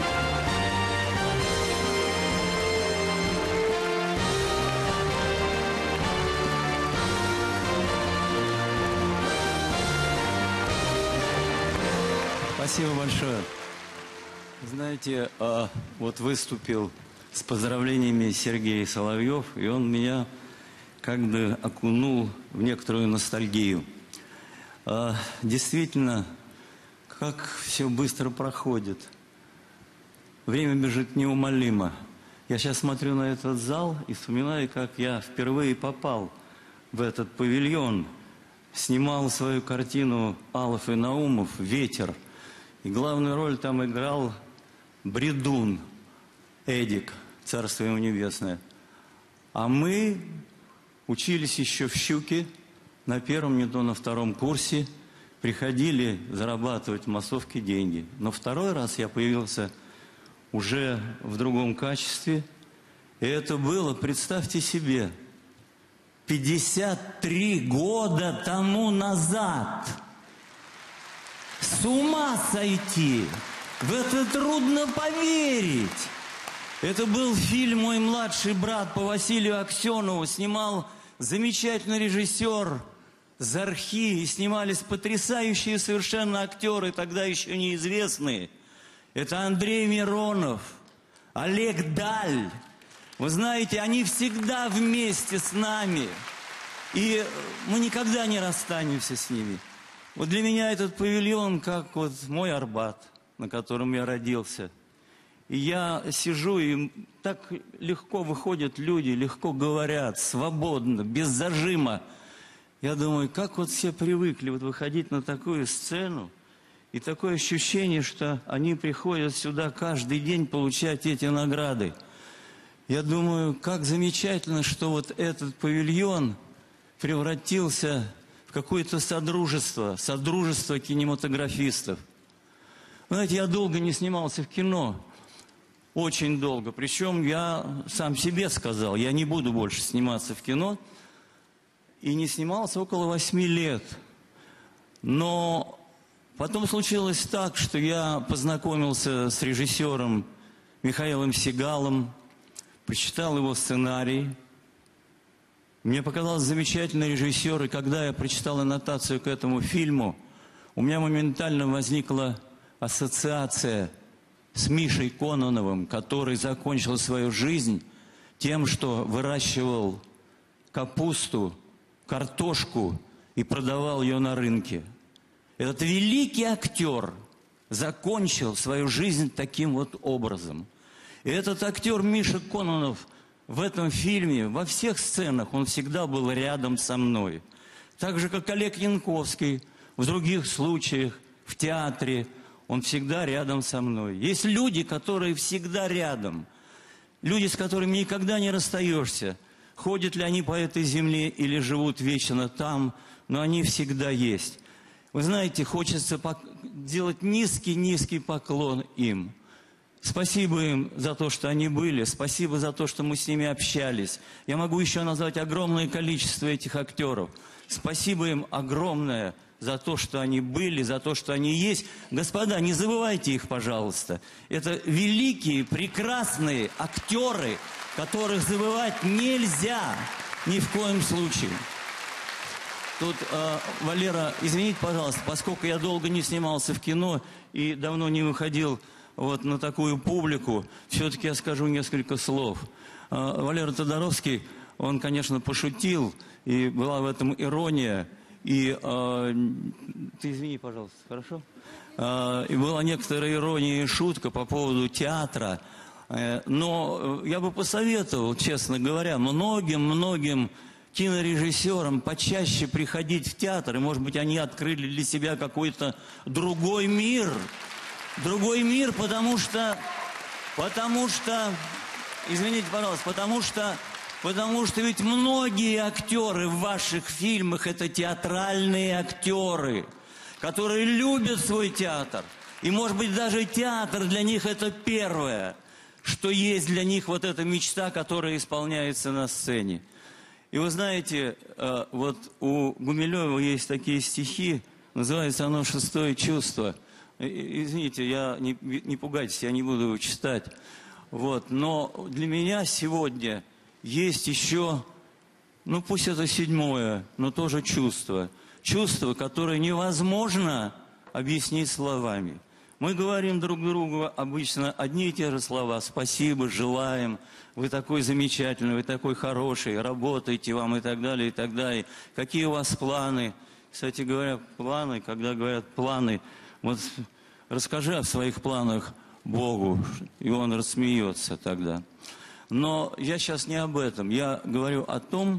Спасибо большое. Знаете, вот выступил с поздравлениями Сергей Соловьев, и он меня как бы окунул в некоторую ностальгию. Действительно, как все быстро проходит. Время бежит неумолимо. Я сейчас смотрю на этот зал и вспоминаю, как я впервые попал в этот павильон. Снимал свою картину Алов и Наумов «Ветер». И главную роль там играл Бредун Эдик, царство ему небесное. А мы учились еще в «Щуке», на 1-м, не то на 2-м курсе, приходили зарабатывать в массовке деньги. Но 2-й раз я появился уже в другом качестве. И это было, представьте себе, 53 года тому назад. С ума сойти! В это трудно поверить. Это был фильм «Мой младший брат» по Василию Аксенову. Снимал замечательный режиссер Зархи. И снимались потрясающие совершенно актеры, тогда еще неизвестные. Это Андрей Миронов, Олег Даль. Вы знаете, они всегда вместе с нами. И мы никогда не расстанемся с ними. Вот для меня этот павильон как вот мой Арбат, на котором я родился. И я сижу, и так легко выходят люди, легко говорят, свободно, без зажима. Я думаю, как вот все привыкли вот выходить на такую сцену, и такое ощущение, что они приходят сюда каждый день получать эти награды. Я думаю, как замечательно, что вот этот павильон превратился в какое-то содружество кинематографистов. Вы знаете, я долго не снимался в кино, очень долго. Причем я сам себе сказал, я не буду больше сниматься в кино. И не снимался около 8 лет. Но потом случилось так, что я познакомился с режиссером Михаилом Сигалом, прочитал его сценарий. Мне показался замечательный режиссер, и когда я прочитал аннотацию к этому фильму, у меня моментально возникла ассоциация с Мишей Кононовым, который закончил свою жизнь тем, что выращивал капусту, картошку и продавал ее на рынке. Этот великий актер закончил свою жизнь таким вот образом. И этот актер Миша Кононов в этом фильме, во всех сценах, он всегда был рядом со мной. Так же, как Олег Янковский в других случаях, в театре, он всегда рядом со мной. Есть люди, которые всегда рядом, люди, с которыми никогда не расстаешься. Ходят ли они по этой земле или живут вечно там, но они всегда есть. Вы знаете, хочется делать низкий-низкий поклон им. Спасибо им за то, что они были, спасибо за то, что мы с ними общались. Я могу еще назвать огромное количество этих актеров. Спасибо им огромное за то, что они были, за то, что они есть. Господа, не забывайте их, пожалуйста. Это великие, прекрасные актеры, которых забывать нельзя ни в коем случае. Тут, Валера, извините, пожалуйста, поскольку я долго не снимался в кино и давно не выходил вот на такую публику, все-таки я скажу несколько слов. Валера Тодоровский, он, конечно, пошутил, и была в этом ирония. И ты извини, пожалуйста, хорошо? И была некоторая ирония и шутка по поводу театра. Но я бы посоветовал, честно говоря, многим кинорежиссерам почаще приходить в театр, и, может быть, они открыли для себя какой-то другой мир. Другой мир, потому что, извините, пожалуйста, потому что ведь многие актеры в ваших фильмах — это театральные актеры, которые любят свой театр. И, может быть, даже театр для них — это первое, что есть для них вот эта мечта, которая исполняется на сцене. И вы знаете, вот у Гумилева есть такие стихи, называется оно «Шестое чувство». Извините, не пугайтесь, я не буду его читать. Вот. Но для меня сегодня есть еще, ну пусть это седьмое, но тоже чувство. Чувство, которое невозможно объяснить словами. Мы говорим друг другу обычно одни и те же слова. Спасибо, желаем, вы такой замечательный, вы такой хороший, работайте вам и так далее, и так далее. Какие у вас планы? Кстати говоря, планы, когда говорят планы, вот расскажи о своих планах Богу, и Он рассмеется тогда. Но я сейчас не об этом. Я говорю о том,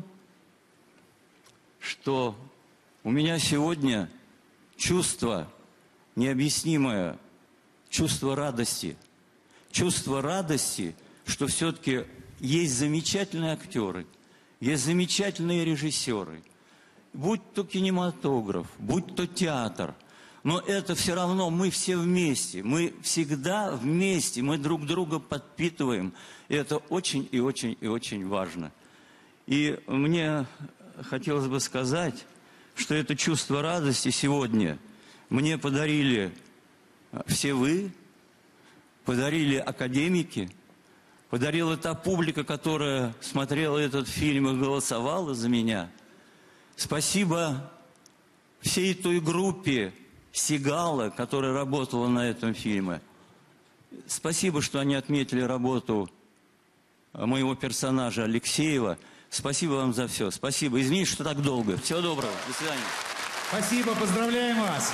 что у меня сегодня чувство необъяснимое, чувство радости. Чувство радости, что все-таки есть замечательные актеры, есть замечательные режиссеры. Будь то кинематограф, будь то театр. Но это все равно мы все вместе. Мы всегда вместе. Мы друг друга подпитываем. И это очень и очень и очень важно. И мне хотелось бы сказать, что это чувство радости сегодня мне подарили все вы, подарили академики, подарила та публика, которая смотрела этот фильм и голосовала за меня. Спасибо всей той группе Сигала, которая работала на этом фильме. Спасибо, что они отметили работу моего персонажа Алексеева. Спасибо вам за все. Спасибо. Извините, что так долго. Всего доброго. До свидания. Спасибо. Поздравляем вас.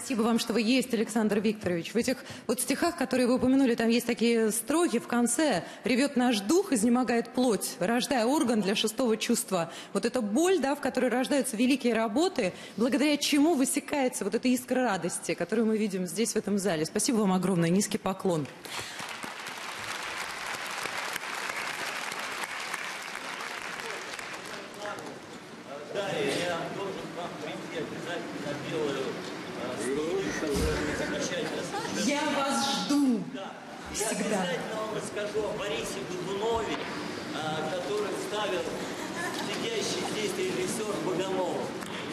Спасибо вам, что вы есть, Александр Викторович. В этих вот стихах, которые вы упомянули, там есть такие строки в конце. «Ревет наш дух, изнемогает плоть, рождая орган для шестого чувства». Вот эта боль, да, в которой рождаются великие работы, благодаря чему высекается вот эта искра радости, которую мы видим здесь, в этом зале. Спасибо вам огромное, низкий поклон. Я вас жду всегда. Обязательно вам расскажу о Борисе Годунове, который ставил сидящий здесь режиссер Богомолов.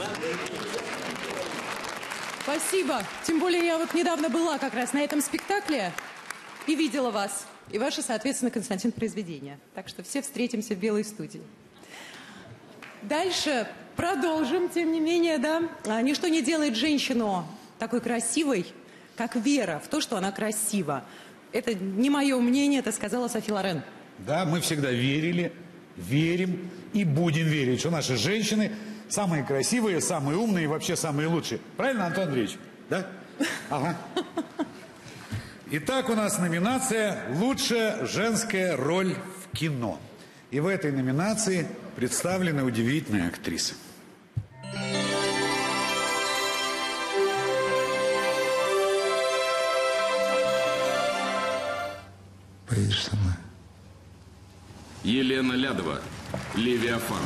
Спасибо. Тем более я вот недавно была как раз на этом спектакле и видела вас. И ваши, соответственно, Константин, произведения. Так что все встретимся в Белой студии. Дальше продолжим, тем не менее, да. Ничто не делает женщину такой красивой, как вера в то, что она красива. Это не мое мнение, это сказала Софи Лорен. Да, мы всегда верили, верим и будем верить, что наши женщины самые красивые, самые умные и вообще самые лучшие. Правильно, Антон Андреевич? Да? Ага. Итак, у нас номинация «Лучшая женская роль в кино». И в этой номинации представлены удивительные актрисы. Поедешь со мной? Елена Лядова, Левиафан.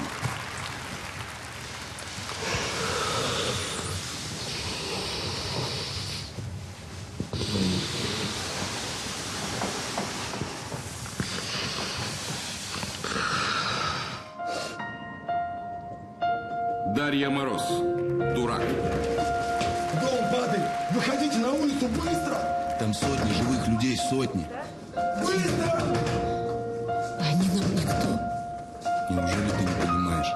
Дарья Мороз, дурак. Дом падает! Выходите на улицу быстро! Там сотни живых людей, сотни. Быстро! Они нам никто. Неужели ты не понимаешь,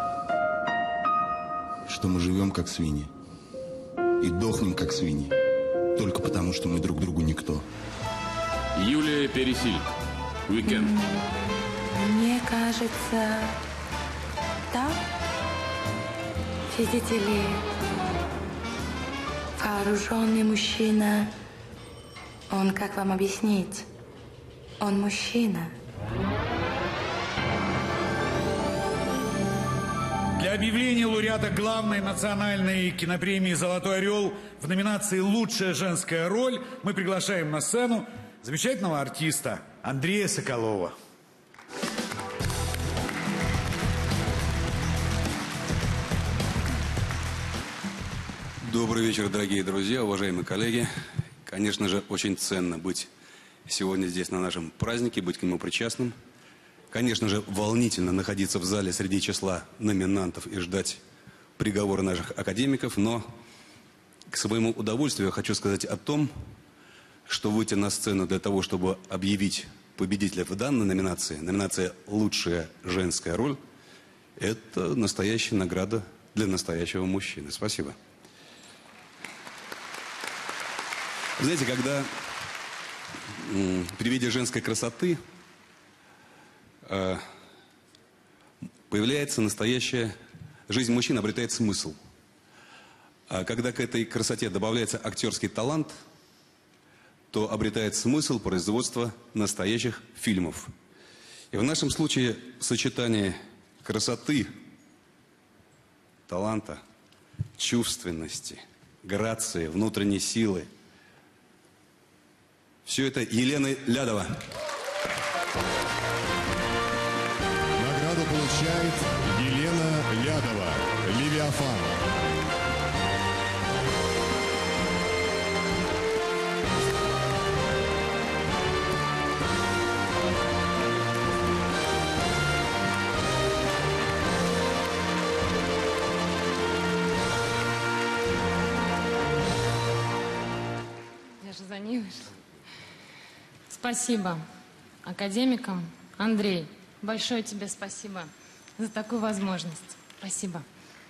что мы живем как свиньи и дохнем как свиньи, только потому, что мы друг другу никто? Юлия Пересиль, Уикенд. Мне кажется, да? Видите ли, вооруженный мужчина, он, как вам объяснить, он мужчина. Для объявления лауреата главной национальной кинопремии «Золотой орел» в номинации «Лучшая женская роль» мы приглашаем на сцену замечательного артиста Андрея Соколова. Добрый вечер, дорогие друзья, уважаемые коллеги. Конечно же, очень ценно быть сегодня здесь на нашем празднике, быть к нему причастным. Конечно же, волнительно находиться в зале среди числа номинантов и ждать приговора наших академиков, но к своему удовольствию я хочу сказать о том, что выйти на сцену для того, чтобы объявить победителя в данной номинации, номинация «Лучшая женская роль», это настоящая награда для настоящего мужчины. Спасибо. Знаете, когда при виде женской красоты появляется настоящая жизнь мужчины, обретает смысл. А когда к этой красоте добавляется актерский талант, то обретает смысл производства настоящих фильмов. И в нашем случае сочетание красоты, таланта, чувственности, грации, внутренней силы – все это Елена Лядова. Награду получает Елена Лядова, Левиафан. Я же за ней вышла. Спасибо академикам. Андрей, большое тебе спасибо за такую возможность. Спасибо.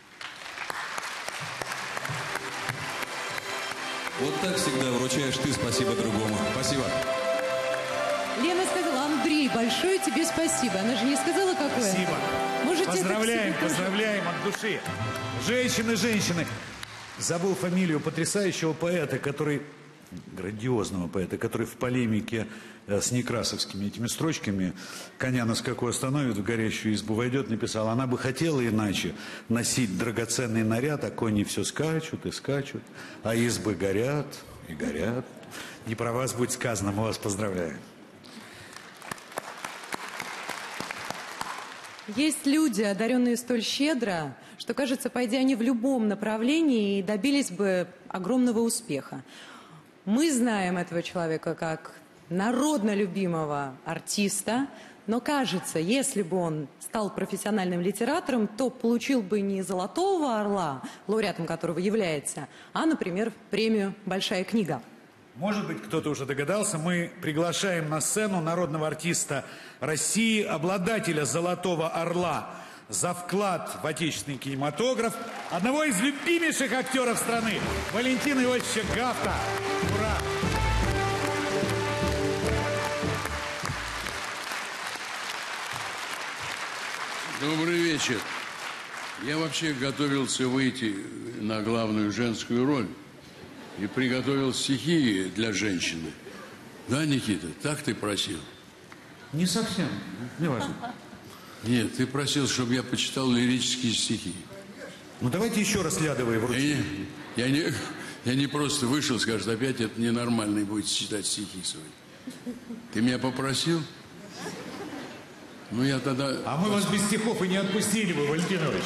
Вот так всегда вручаешь ты спасибо другому. Спасибо. Лена сказала: Андрей, большое тебе спасибо. Она же не сказала, какое. Спасибо. Можете поздравляем, это поздравляем от души. Женщины, Забыл фамилию потрясающего поэта, который... Грандиозного поэта, который в полемике с некрасовскими этими строчками «Коня на скаку остановит, в горящую избу войдет», написал: она бы хотела иначе носить драгоценный наряд, а кони все скачут и скачут, а избы горят и горят. Не про вас будет сказано, мы вас поздравляем. Есть люди, одаренные столь щедро, что, кажется, пойдя они в любом направлении, добились бы огромного успеха. Мы знаем этого человека как народно любимого артиста, но кажется, если бы он стал профессиональным литератором, то получил бы не «Золотого орла», лауреатом которого является, а, например, премию «Большая книга». Может быть, кто-то уже догадался, мы приглашаем на сцену народного артиста России, обладателя «Золотого орла» за вклад в отечественный кинематограф, одного из любимейших актеров страны, Валентина Иосифовича Гафта. Ура! Добрый вечер. Я вообще готовился выйти на главную женскую роль и приготовил стихи для женщины. Да, Никита, так ты просил? Не совсем, не важно. Нет, ты просил, чтобы я почитал лирические стихи. Ну, давайте еще раз Лядовой вручим. Я не просто вышел, скажет, опять это ненормальный будет читать стихи свои. Ты меня попросил? Ну, я тогда... А мы вас без стихов и не отпустили бы, Валентин Ильич.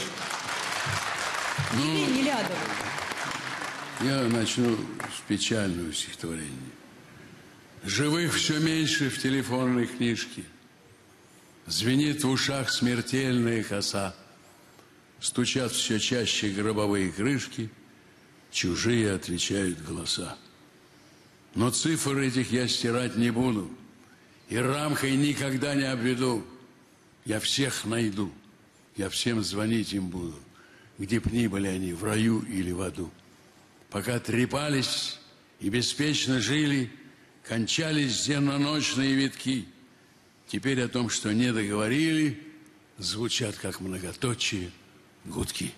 Ну, Не Лядовой. я начну с печального стихотворения. Живых все меньше в телефонной книжке. Звенит в ушах смертельная коса. Стучат все чаще гробовые крышки. Чужие отвечают голоса. Но цифр этих я стирать не буду. И рамкой никогда не обведу. Я всех найду. Я всем звонить им буду. Где б ни были они, в раю или в аду. Пока трепались и беспечно жили, кончались денно-ночные витки. Теперь о том, что не договорили, звучат как многоточие гудки.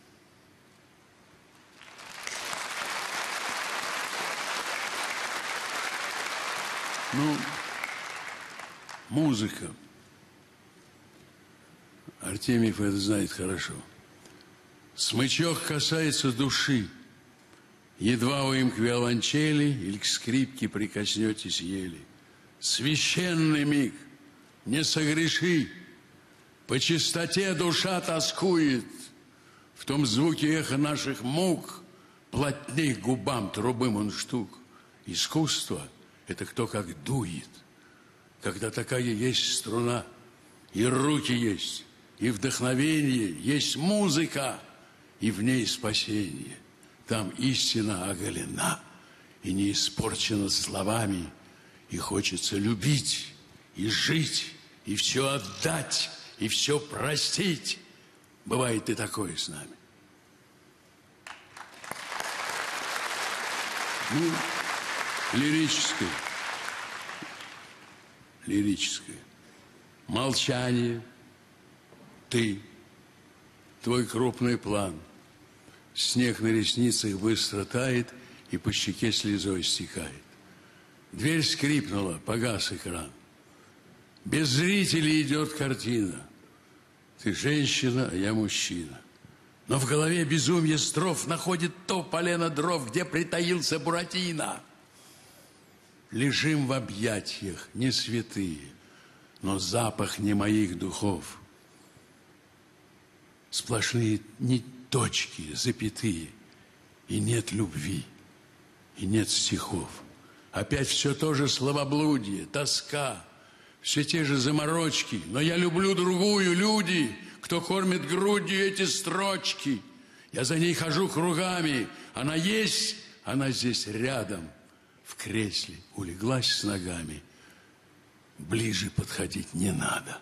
Ну, музыка. Артемьев это знает хорошо. Смычок касается души. Едва вы им к виолончели или к скрипке прикоснетесь еле. Священный миг, не согреши. По чистоте душа тоскует. В том звуке эхо наших мук плотней к губам трубы мундштук. Искусство — это кто как дует. Когда такая есть струна, и руки есть, и вдохновение, есть музыка, и в ней спасение. Там истина оголена и не испорчена словами, и хочется любить, и жить, и все отдать, и все простить. Бывает и такое с нами. Ну, лирическое. Лирическое. Молчание. Ты. Твой крупный план. Снег на ресницах быстро тает, и по щеке слезой стекает. Дверь скрипнула, погас экран. Без зрителей идет картина. Ты женщина, а я мужчина. Но в голове безумие строф находит то полено дров, где притаился Буратино. Лежим в объятиях, не святые, но запах не моих духов. Сплошные не точки, запятые, и нет любви, и нет стихов. Опять все то же словоблудие, тоска, все те же заморочки. Но я люблю другую, люди, кто кормит грудью эти строчки. Я за ней хожу кругами, она есть, она здесь рядом. В кресле улеглась с ногами. Ближе подходить не надо.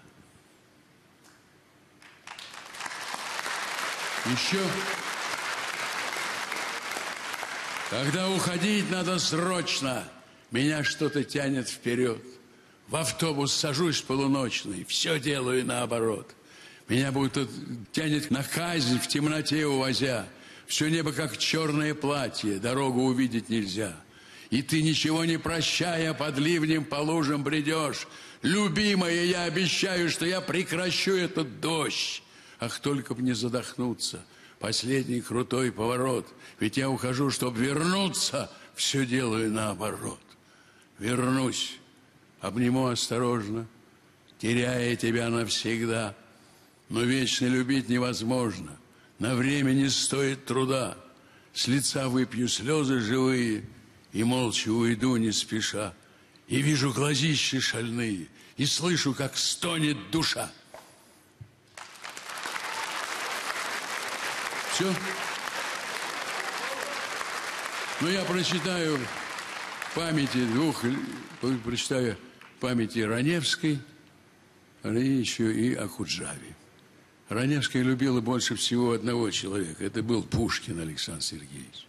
Еще, когда уходить надо срочно, меня что-то тянет вперед. В автобус сажусь полуночный, все делаю наоборот. Меня будто тянет на казнь в темноте увозя. Все небо как черное платье, дорогу увидеть нельзя. И ты, ничего не прощая, под ливнем по лужам бредешь. Любимая, я обещаю, что я прекращу этот дождь. Ах, только б не задохнуться. Последний крутой поворот. Ведь я ухожу, чтобы вернуться, все делаю наоборот. Вернусь, обниму осторожно, теряя тебя навсегда. Но вечно любить невозможно. На время не стоит труда. С лица выпью слезы живые и молча уйду не спеша. И вижу глазища шальные, и слышу, как стонет душа. Все? Ну, я прочитаю памяти Раневской, и еще и о Куджаве. Раневская любила больше всего одного человека. Это был Пушкин Александр Сергеевич.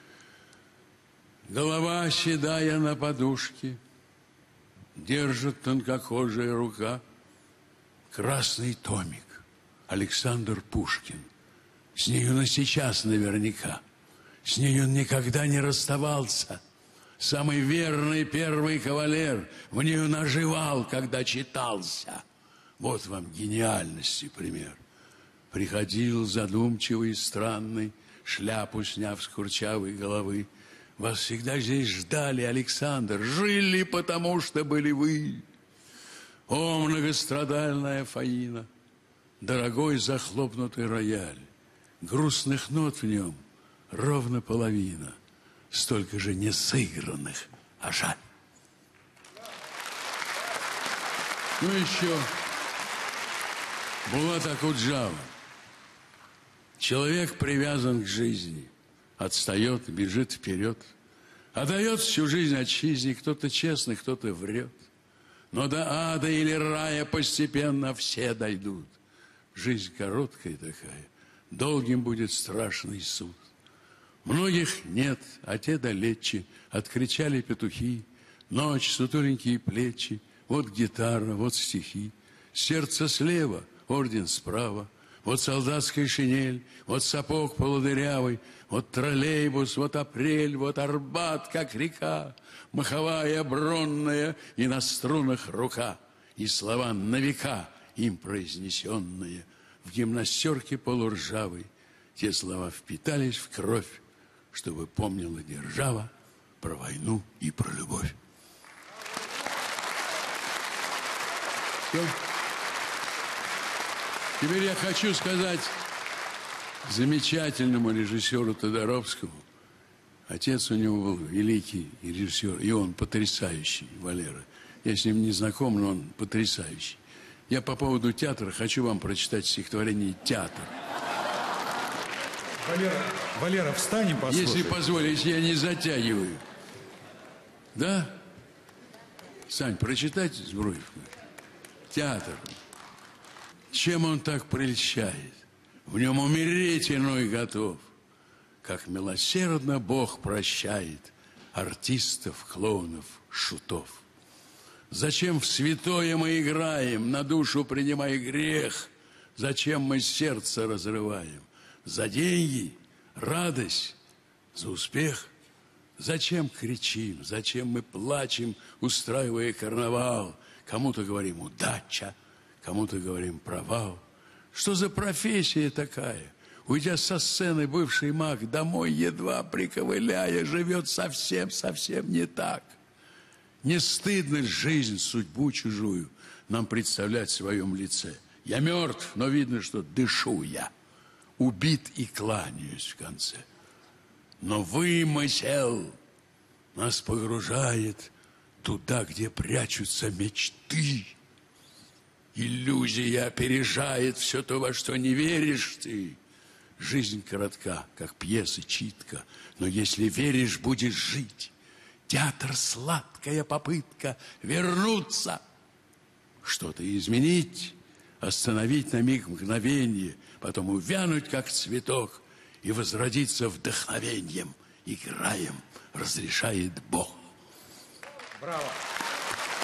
Голова седая на подушке, держит тонкокожая рука красный томик Александр Пушкин. С ней он и сейчас наверняка. С ней он никогда не расставался. Самый верный первый кавалер. В ней он оживал, когда читался. Вот вам гениальности пример. Приходил задумчивый и странный, шляпу сняв с курчавой головы. Вас всегда здесь ждали, Александр, жили, потому что были вы. О, многострадальная Фаина, дорогой захлопнутый рояль, грустных нот в нем ровно половина, столько же не сыгранных, а жаль. Ну еще Булат Акуджава. Человек привязан к жизни, отстает, бежит вперед, отдает всю жизнь отчизне, кто-то честный, кто-то врет. Но до ада или рая постепенно все дойдут. Жизнь короткая такая, долгим будет страшный суд. Многих нет, а те далече, откричали петухи. Ночь, сутуленькие плечи, вот гитара, вот стихи. Сердце слева, орден справа. Вот солдатская шинель, вот сапог полудырявый, вот троллейбус, вот апрель, вот Арбат, как река, маховая, бронная и на струнах рука, и слова на века им произнесенные в гимнастерке полуржавой. Те слова впитались в кровь, чтобы помнила держава про войну и про любовь. Все. Теперь я хочу сказать замечательному режиссеру Тодоровскому. Отец у него был великий режиссер, и он потрясающий, Валера. Я с ним не знаком, но он потрясающий. Я по поводу театра хочу вам прочитать стихотворение «Театр». Валера, встань и послушай. Если позволите, я не затягиваю. Да? Сань, прочитать Збруевку? Театр. Чем он так прельщает? В нем умереть иной готов. Как милосердно Бог прощает артистов, клоунов, шутов. Зачем в святое мы играем, на душу принимая грех? Зачем мы сердце разрываем? За деньги, радость, за успех? Зачем кричим, зачем мы плачем, устраивая карнавал? Кому-то говорим удача, кому-то говорим провал. Что за профессия такая? Уйдя со сцены, бывший маг домой, едва приковыляя, живет совсем не так. Не стыдно жизнь, судьбу чужую нам представлять в своем лице. Я мертв, но видно, что дышу я. Убит и кланяюсь в конце. Но вымысел нас погружает туда, где прячутся мечты. Иллюзия опережает все то, во что не веришь ты. Жизнь коротка, как пьеса читка, но если веришь, будешь жить. Театр — сладкая попытка вернуться, что-то изменить, остановить на миг мгновенье, потом увянуть, как цветок, и возродиться вдохновением. Играем, разрешает Бог. Браво!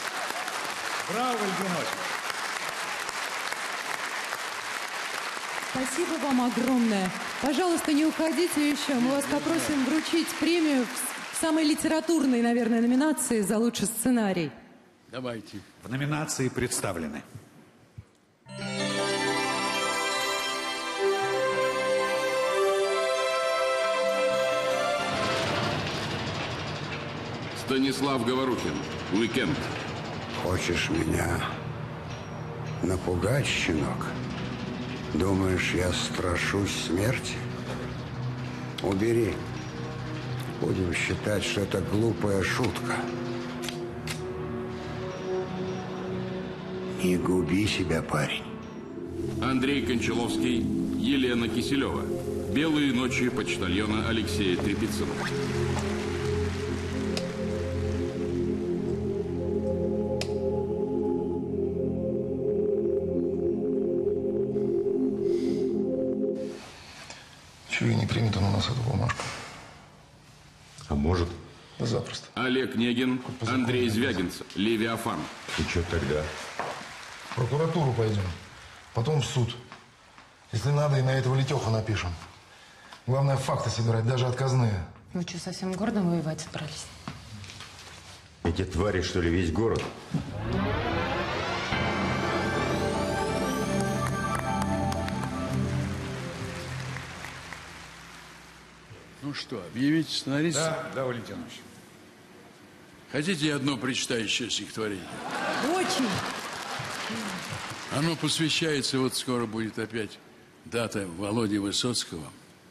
Браво, Вальдемар! Спасибо вам огромное. Пожалуйста, не уходите еще. Мы вас попросим вручить премию в самой литературной, наверное, номинации за лучший сценарий. Давайте. В номинации представлены. Станислав Говорухин. «Уикенд». Хочешь меня напугать, щенок? Думаешь, я страшусь смерти? Убери. Будем считать, что это глупая шутка. Не губи себя, парень. Андрей Кончаловский. Елена Киселева. «Белые ночи» почтальона Алексея Трепицына. Чего не примет он у нас эту бумажку? А может? Да запросто. Олег Негин. Андрей Звягинцев. «Левиафан». И что тогда? В прокуратуру пойдем. Потом в суд. Если надо, и на этого Летеху напишем. Главное, факты собирать, даже отказные. Вы что, совсем городом воевать собрались? Эти твари, что ли, весь город? Ну что, объявите сценариста? Да, Валентин Ильич. Хотите, я одно прочитаю еще стихотворение? Очень. Оно посвящается, вот скоро будет опять дата Володи Высоцкого.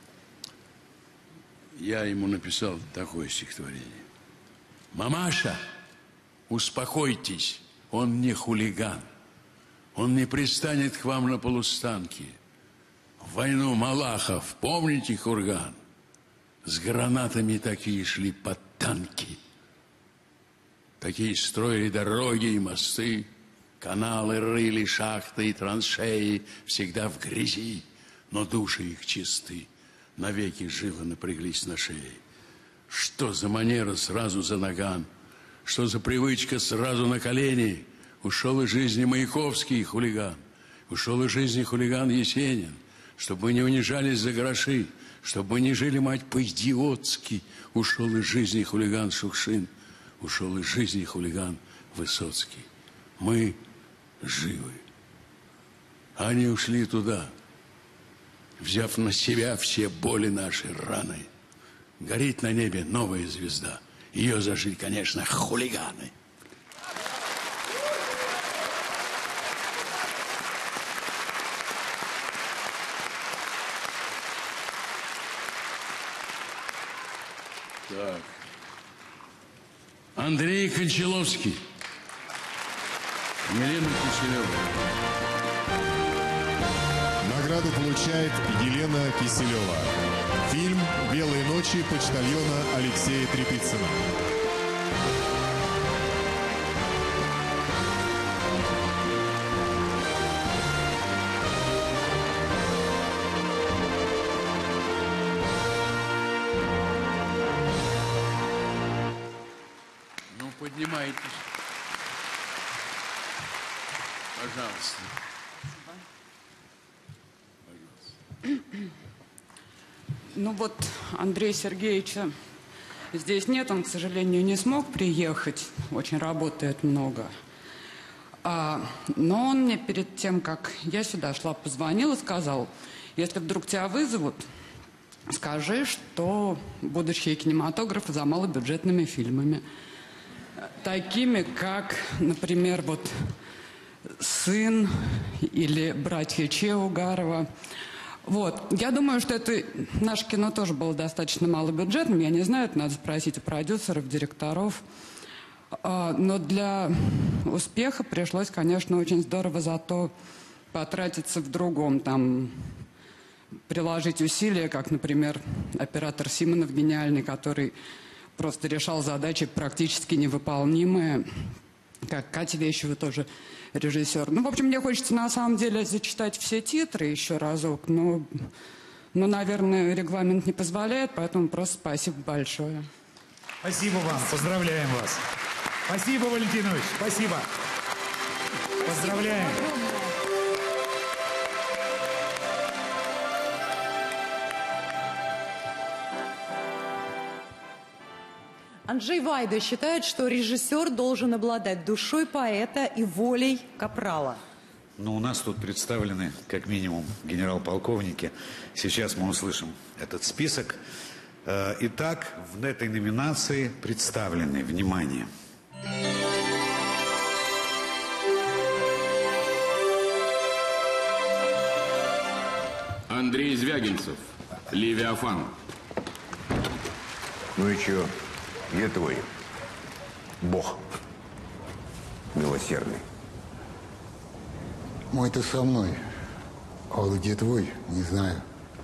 Я ему написал такое стихотворение. «Мамаша, успокойтесь, он не хулиган. Он не пристанет к вам на полустанке. В войну Малахов, помните курган? С гранатами такие шли под танки. Такие строили дороги и мосты, каналы рыли, шахты и траншеи, всегда в грязи, но души их чисты, навеки живо напряглись на шее. Что за манера сразу за наган, что за привычка сразу на колени? Ушел из жизни Маяковский хулиган, ушел из жизни хулиган Есенин, чтобы мы не унижались за гроши, чтобы мы не жили, мать, по-идиотски. Ушел из жизни хулиган Шукшин, ушел из жизни хулиган Высоцкий. Мы живы. Они ушли туда, взяв на себя все боли наши раны. Горит на небе новая звезда. Ее зажили, конечно, хулиганы. Так. Андрей Кончаловский. Елена Киселева. Награду получает Елена Киселева. Фильм «Белые ночи» почтальона Алексея Трепицына. Ну, поднимайтесь. Пожалуйста. Ну вот Андрея Сергеевича здесь нет, он, к сожалению, не смог приехать, очень работает много. Но он мне перед тем, как я сюда шла, позвонил и сказал, если вдруг тебя вызовут, скажи, что будущее кинематографа за малобюджетными фильмами. Такими, как, например, вот «Сын» или «Братья Чеугарова». Вот. Я думаю, что это наше кино тоже было достаточно малобюджетным. Я не знаю, это надо спросить у продюсеров, директоров. Но для успеха пришлось, конечно, очень здорово зато потратиться в другом. Там приложить усилия, как, например, оператор Симонов гениальный, который просто решал задачи практически невыполнимые. Как Катя Вещева тоже режиссер. Ну, в общем, мне хочется на самом деле зачитать все титры еще разок, но наверное, регламент не позволяет, поэтому просто спасибо большое. Спасибо вам, поздравляем вас. Спасибо, Валентин Ильич, спасибо. Поздравляем. Анджей Вайда считает, что режиссер должен обладать душой поэта и волей капрала. Ну, у нас тут представлены как минимум генерал-полковники. Сейчас мы услышим этот список. Итак, в этой номинации представлены, внимание. Андрей Звягинцев, «Левиафан». Ну и чё? Где твой бог милосердный? Мой-то со мной. А вот где твой, не знаю.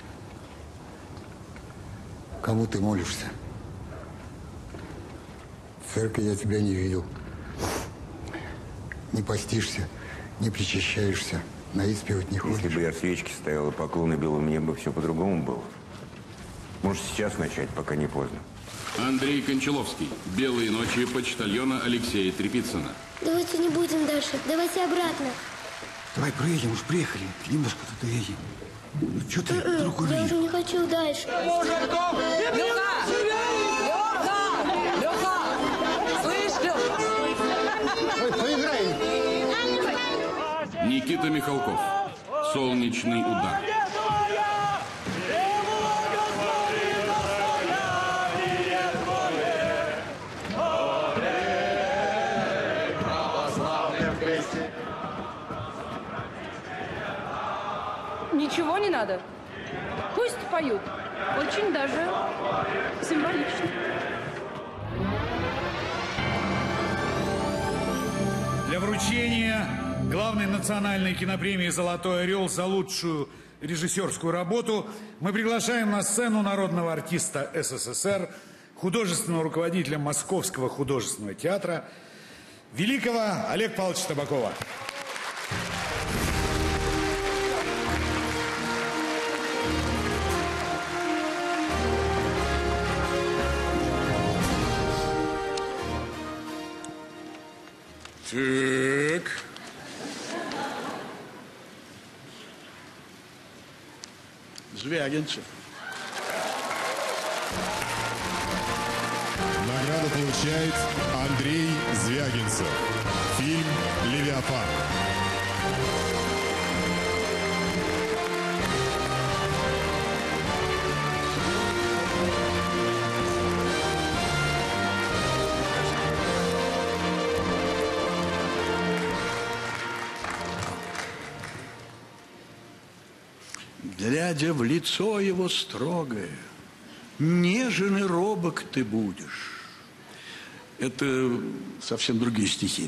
Кому ты молишься? В церкви я тебя не видел. Не постишься, не причащаешься, на исповедь не ходишь. Если бы я свечки стоял и поклоны бил, у меня бы все по-другому было. Может, сейчас начать, пока не поздно. Андрей Кончаловский, «Белые ночи» почтальона Алексея Трепицына. Давайте не будем дальше, давайте обратно. Давай проедем, уж приехали. Немножко тут доедем. Ну, что ты вдруг Я уже не хочу дальше. Леха! Слышь, Леха! Поиграем. Никита Михалков, «Солнечный удар». Ничего не надо. Пусть поют. Очень даже символично. Для вручения главной национальной кинопремии «Золотой орел» за лучшую режиссерскую работу мы приглашаем на сцену народного артиста СССР, художественного руководителя Московского художественного театра, великого Олега Павловича Табакова. Так. Звягинцев. Награду получает Андрей Звягинцев. Фильм «Левиафан». Глядя в лицо его строгое, нежен и робок ты будешь. Это совсем другие стихи.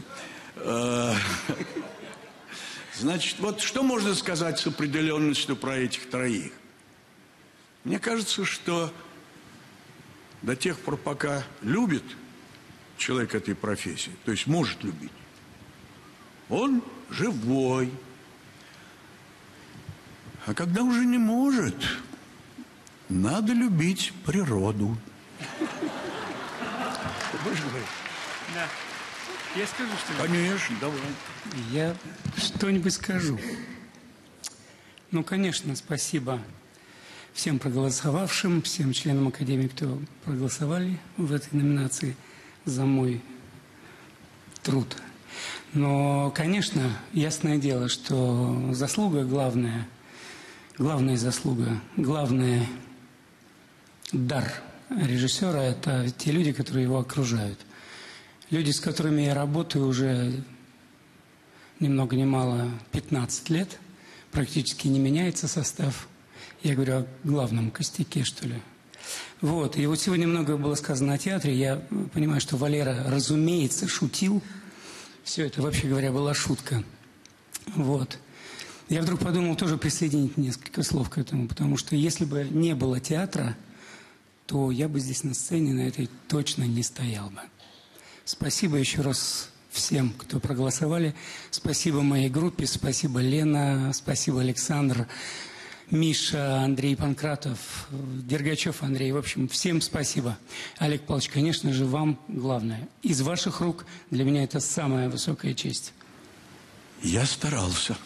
Значит, вот что можно сказать с определенностью про этих троих? Мне кажется, что до тех пор, пока любит человек этой профессии, то есть может любить, он живой. А когда уже не может, надо любить природу. Будешь говорить? Да. Я скажу что-нибудь? Конечно, давай. Я что-нибудь скажу. Ну, конечно, спасибо всем проголосовавшим, всем членам Академии, кто проголосовали в этой номинации за мой труд. Но, конечно, ясное дело, что заслуга главная заслуга, главный дар режиссера – это те люди, которые его окружают. Люди, с которыми я работаю уже ни много ни мало 15 лет, практически не меняется состав. Я говорю о главном костяке, что ли. Вот. И вот сегодня много было сказано о театре. Я понимаю, что Валера, разумеется, шутил. Все это, вообще говоря, была шутка. Вот. Я вдруг подумал тоже присоединить несколько слов к этому, потому что если бы не было театра, то я бы здесь на сцене на этой точно не стоял бы. Спасибо еще раз всем, кто проголосовали. Спасибо моей группе, спасибо Лена, спасибо Александр, Миша, Андрей Панкратов, Дергачев Андрей. В общем, всем спасибо. Олег Павлович, конечно же, вам главное. Из ваших рук для меня это самая высокая честь. Я старался.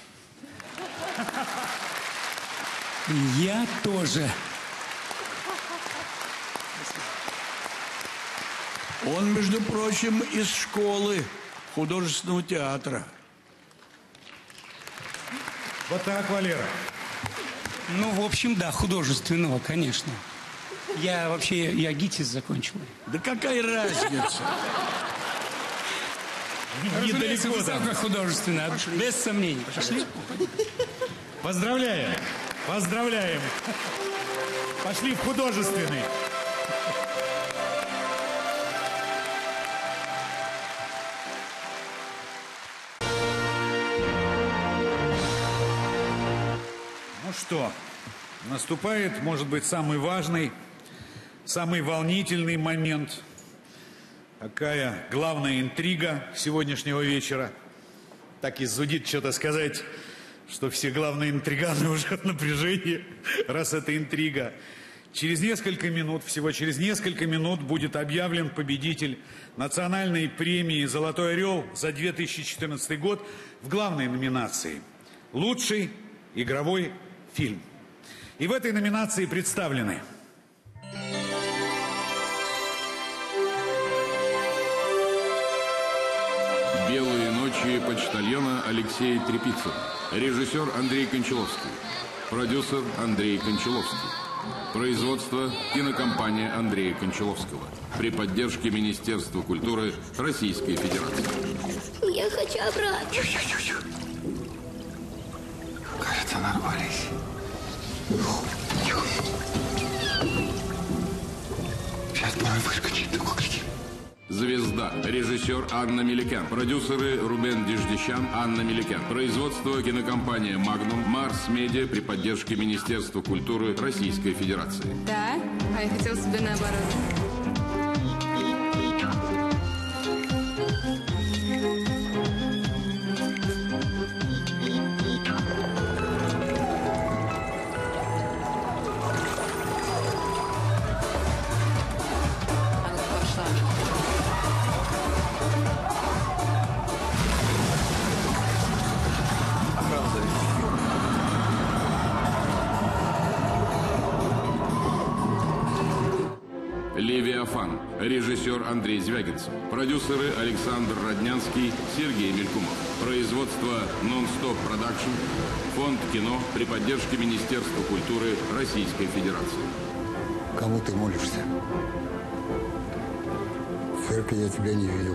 Я тоже. Он, между прочим, из школы художественного театра. Вот так, Валера. Ну, в общем, да, художественного, конечно. Я ГИТИС закончил. Да какая разница? Разумеется, высокохудожественное, без сомнений. Пошли. Поздравляем. Поздравляем. Пошли в художественный. Ну что, наступает, может быть, самый важный, самый волнительный момент. Такая главная интрига сегодняшнего вечера. Так и зудит что-то сказать, что все главные интриганы уже в напряжении, раз это интрига. Через несколько минут, всего через несколько минут будет объявлен победитель национальной премии «Золотой орел» за 2014 год в главной номинации «Лучший игровой фильм». И в этой номинации представлены «Белые ночи» почтальона Алексея Трепицына. Режиссер Андрей Кончаловский. Продюсер Андрей Кончаловский. Производство кинокомпания Андрея Кончаловского. При поддержке Министерства культуры Российской Федерации. Я хочу обратно. Кажется, нарвались. Сейчас пора выскочить. «Звезда». Режиссер Анна Меликян. Продюсеры Рубен Диждищан, Анна Меликян. Производство кинокомпания «Магнум», Марс Медиа при поддержке Министерства культуры Российской Федерации. Да? А я хотела себе наоборот. «Левиафан». Режиссер Андрей Звягинцев. Продюсеры Александр Роднянский, Сергей Мелькумов. Производство «Non-Stop Production», Фонд кино при поддержке Министерства культуры Российской Федерации. Кому ты молишься? В церкви я тебя не видел.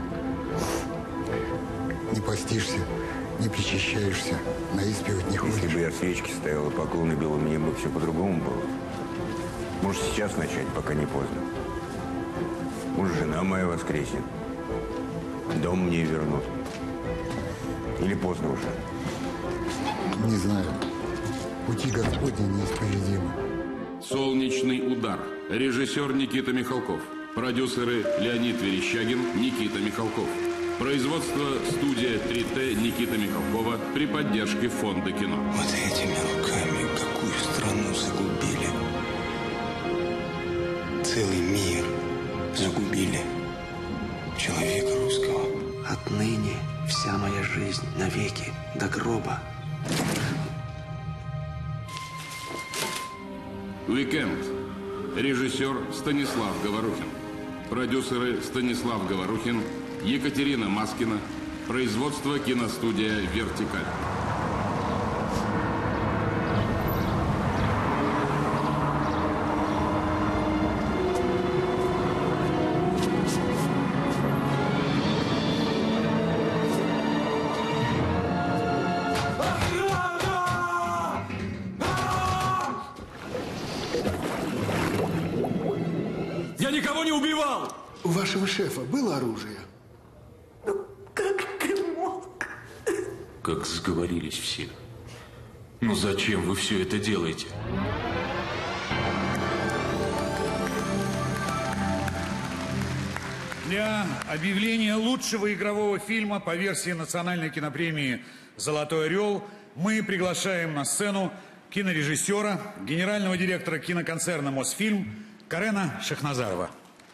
Не постишься, не причащаешься, на исповедь не ходишь. Если бы я свечки ставил и поклоны бил, мне бы все по-другому было. Может, сейчас начать, пока не поздно. Может, жена моя воскреснет. Дом мне вернут. Или поздно уже? Не знаю. Пути Господни неисповедимы. «Солнечный удар». Режиссер Никита Михалков. Продюсеры Леонид Верещагин, Никита Михалков. Производство студия 3Т Никита Михалкова при поддержке Фонда кино. Вот этими руками какую страну загубили. Целый мир загубили. Человека русского. Отныне вся моя жизнь навеки до гроба. «Уикенд». Режиссер Станислав Говорухин. Продюсеры Станислав Говорухин, Екатерина Маскина. Производство киностудия «Вертикаль». Я никого не убивал! У вашего шефа было оружие? Как сговорились все. Ну зачем вы все это делаете? Для объявления лучшего игрового фильма по версии национальной кинопремии «Золотой орел» мы приглашаем на сцену кинорежиссера, генерального директора киноконцерна «Мосфильм» Карена Шахназарова.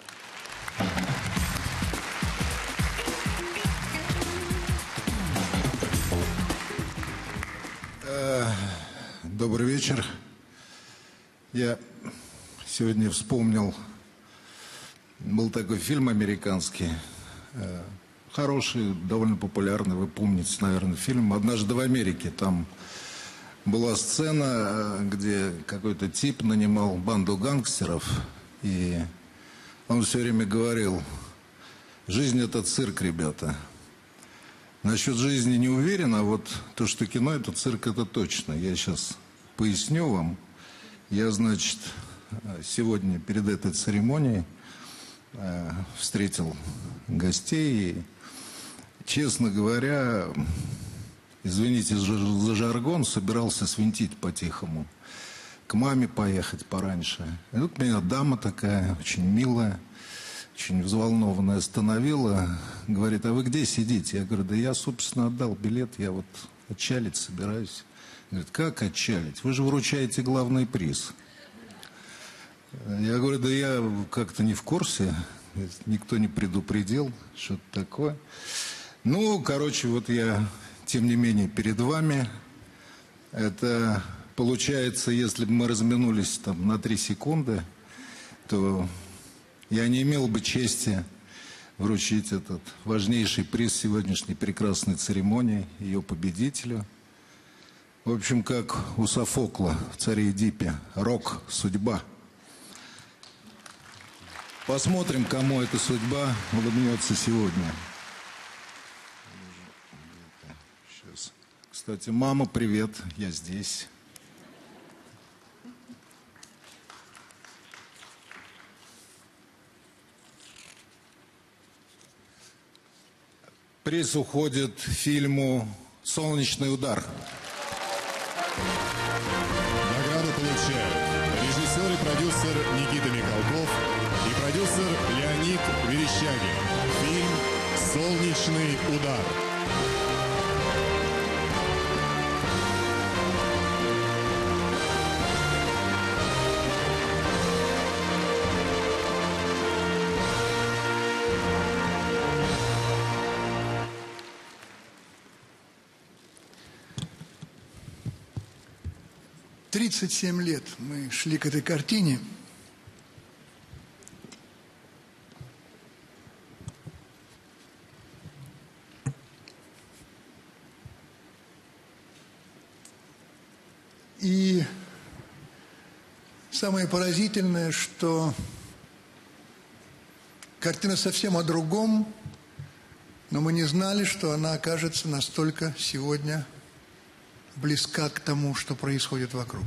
Добрый вечер. Я сегодня вспомнил Был такой фильм американский, хороший, довольно популярный, вы помните, наверное, фильм «Однажды в Америке». Там была сцена, где какой-то тип нанимал банду гангстеров, и он все время говорил: жизнь — это цирк, ребята. Насчет жизни не уверен, а вот то, что кино — это цирк, это точно. Я сейчас поясню вам. Я, значит, сегодня перед этой церемонией встретил гостей и, честно говоря, извините за жаргон, собирался свинтить по-тихому, к маме поехать пораньше. И тут меня дама такая, очень милая, очень взволнованная, остановила, говорит: а вы где сидите? Я говорю: да я, собственно, отдал билет, я вот отчалить собираюсь. Говорит: как отчалить? Вы же вручаете главный приз. Я говорю: да я как-то не в курсе, никто не предупредил, что-то такое. Ну, короче, вот я, тем не менее, перед вами. Это получается, если бы мы разминулись там на 3 секунды, то я не имел бы чести вручить этот важнейший приз сегодняшней прекрасной церемонии ее победителю. В общем, как у Софокла в «Царе Эдипе», рок, судьба. Посмотрим, кому эта судьба улыбнется сегодня. Сейчас. Кстати, мама, привет, я здесь. Приз уходит фильму «Солнечный удар». Награду получают режиссер и продюсер Никита Михалков и продюсер Леонид Верещагин. Фильм «Солнечный удар». «37 лет мы шли к этой картине. И самое поразительное, что картина совсем о другом, но мы не знали, что она окажется настолько сегодня близка к тому, что происходит вокруг.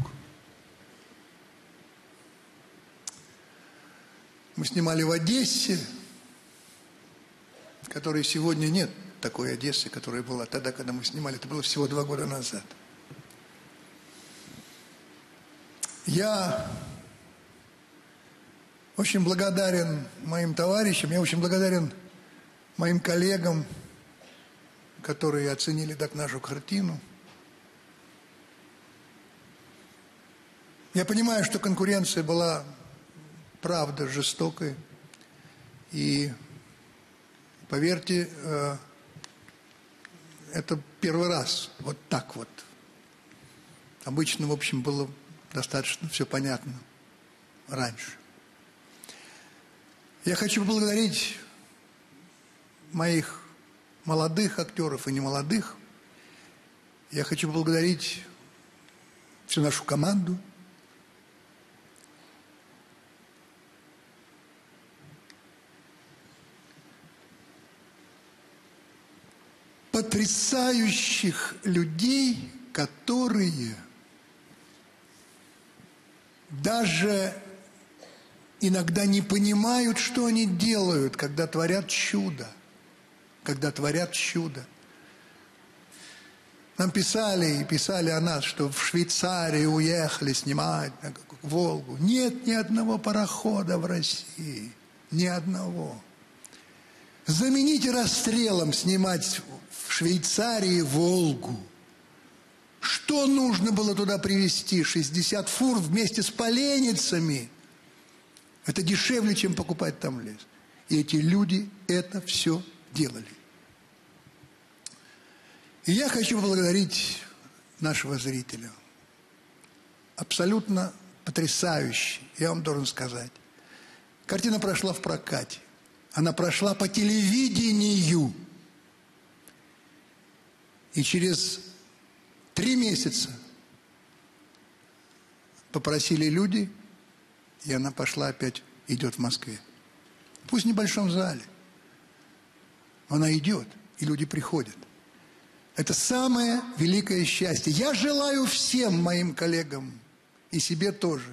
Мы снимали в Одессе, которой сегодня нет такой Одессы, которая была тогда, когда мы снимали. Это было всего 2 года назад. Я очень благодарен моим товарищам, я очень благодарен моим коллегам, которые оценили так нашу картину. Я понимаю, что конкуренция была, правда, жестокой. И, поверьте, это первый раз вот так вот. Обычно, в общем, было достаточно все понятно раньше. Я хочу поблагодарить моих молодых актеров и немолодых. Я хочу поблагодарить всю нашу команду. Потрясающих людей, которые даже иногда не понимают, что они делают, когда творят чудо. Когда творят чудо. Нам писали и писали о нас, что в Швейцарии уехали снимать Волгу. Нет ни одного парохода в России. Ни одного. Замените расстрелом снимать в Швейцарии Волгу. Что нужно было туда привезти? 60 фур вместе с поленницами. Это дешевле, чем покупать там лес. И эти люди это все делали. И я хочу поблагодарить нашего зрителя. Абсолютно потрясающий, я вам должен сказать. Картина прошла в прокате. Она прошла по телевидению. И через 3 месяца попросили люди, и она пошла опять, идет в Москве. Пусть в небольшом зале. Она идет, и люди приходят. Это самое великое счастье. Я желаю всем моим коллегам, и себе тоже,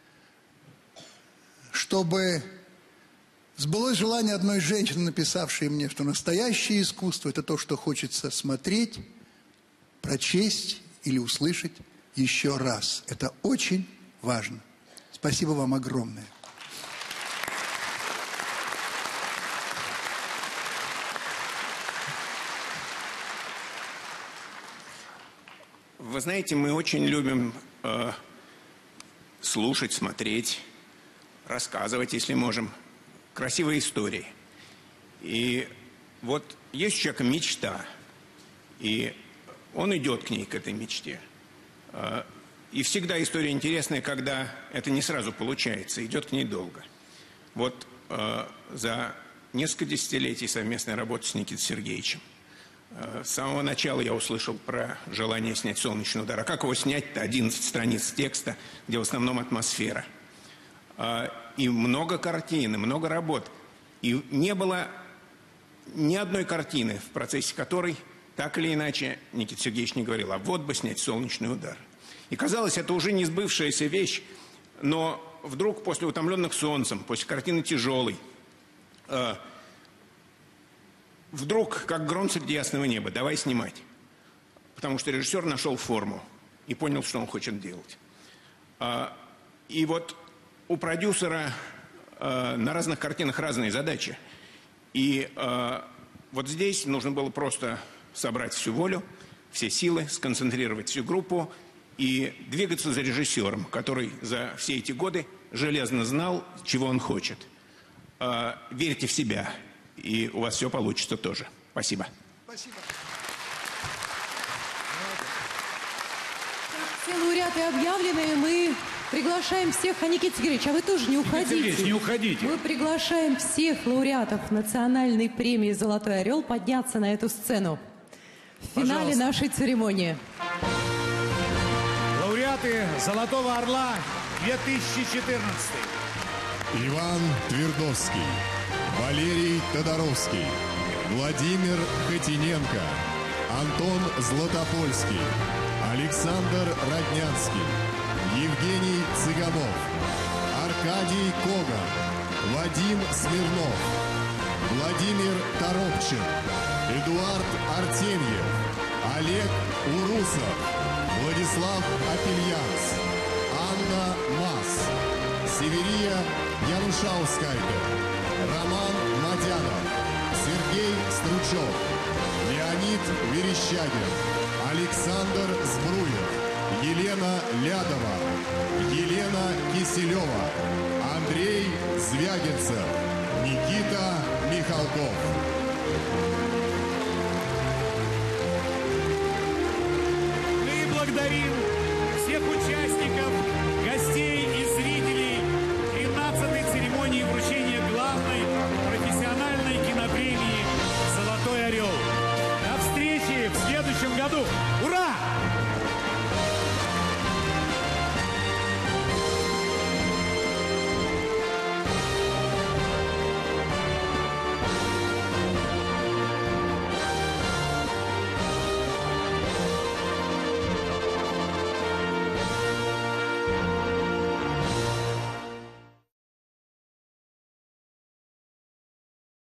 чтобы сбылось желание одной женщины, написавшей мне, что настоящее искусство – это то, что хочется смотреть, прочесть или услышать еще раз. Это очень важно. Спасибо вам огромное. Вы знаете, мы очень любим слушать, смотреть, рассказывать, если можем, красивые истории. И вот есть у человека мечта, и он идет к ней, к этой мечте. И всегда история интересная, когда это не сразу получается, идет к ней долго. Вот за несколько десятилетий совместной работы с Никитой Сергеевичем с самого начала я услышал про желание снять «Солнечный удар». А как его снять-то? 11 страниц текста, где в основном атмосфера. И много картин, и много работ. И не было ни одной картины, в процессе которой так или иначе Никита Сергеевич не говорил: а вот бы снять «Солнечный удар». И казалось, это уже не сбывшаяся вещь, но вдруг после «Утомленных солнцем», после картины «Тяжелый», вдруг, как гром среди ясного неба, давай снимать. Потому что режиссер нашел форму и понял, что он хочет делать. И вот у продюсера на разных картинах разные задачи. И вот здесь нужно было просто собрать всю волю, все силы, сконцентрировать всю группу и двигаться за режиссером, который за все эти годы железно знал, чего он хочет. Верьте в себя, и у вас все получится тоже. Спасибо. Спасибо. Все лауреаты объявлены, мы приглашаем всех. А, Никита Сергеевич, а вы тоже не уходите. Никита Сергеевич, не уходите. Мы приглашаем всех лауреатов национальной премии «Золотой орел» подняться на эту сцену в финале нашей церемонии. Лауреаты «Золотого орла» 2014. Иван Твердовский, Валерий Тодоровский, Владимир Хотиненко, Антон Златопольский, Александр Роднянский, Евгений Цыганов, Аркадий Коган, Вадим Смирнов, Владимир Торопчин, Эдуард Артемьев, Олег Урусов, Владислав Апельянс, Анна Мас, Северия Янушаускайте, Роман Мадянов, Сергей Стручев, Леонид Верещагин, Александр Збруев, Елена Лядова, Елена Киселева, Андрей Звягинцев, Никита Михалков. Мы благодарим всех участников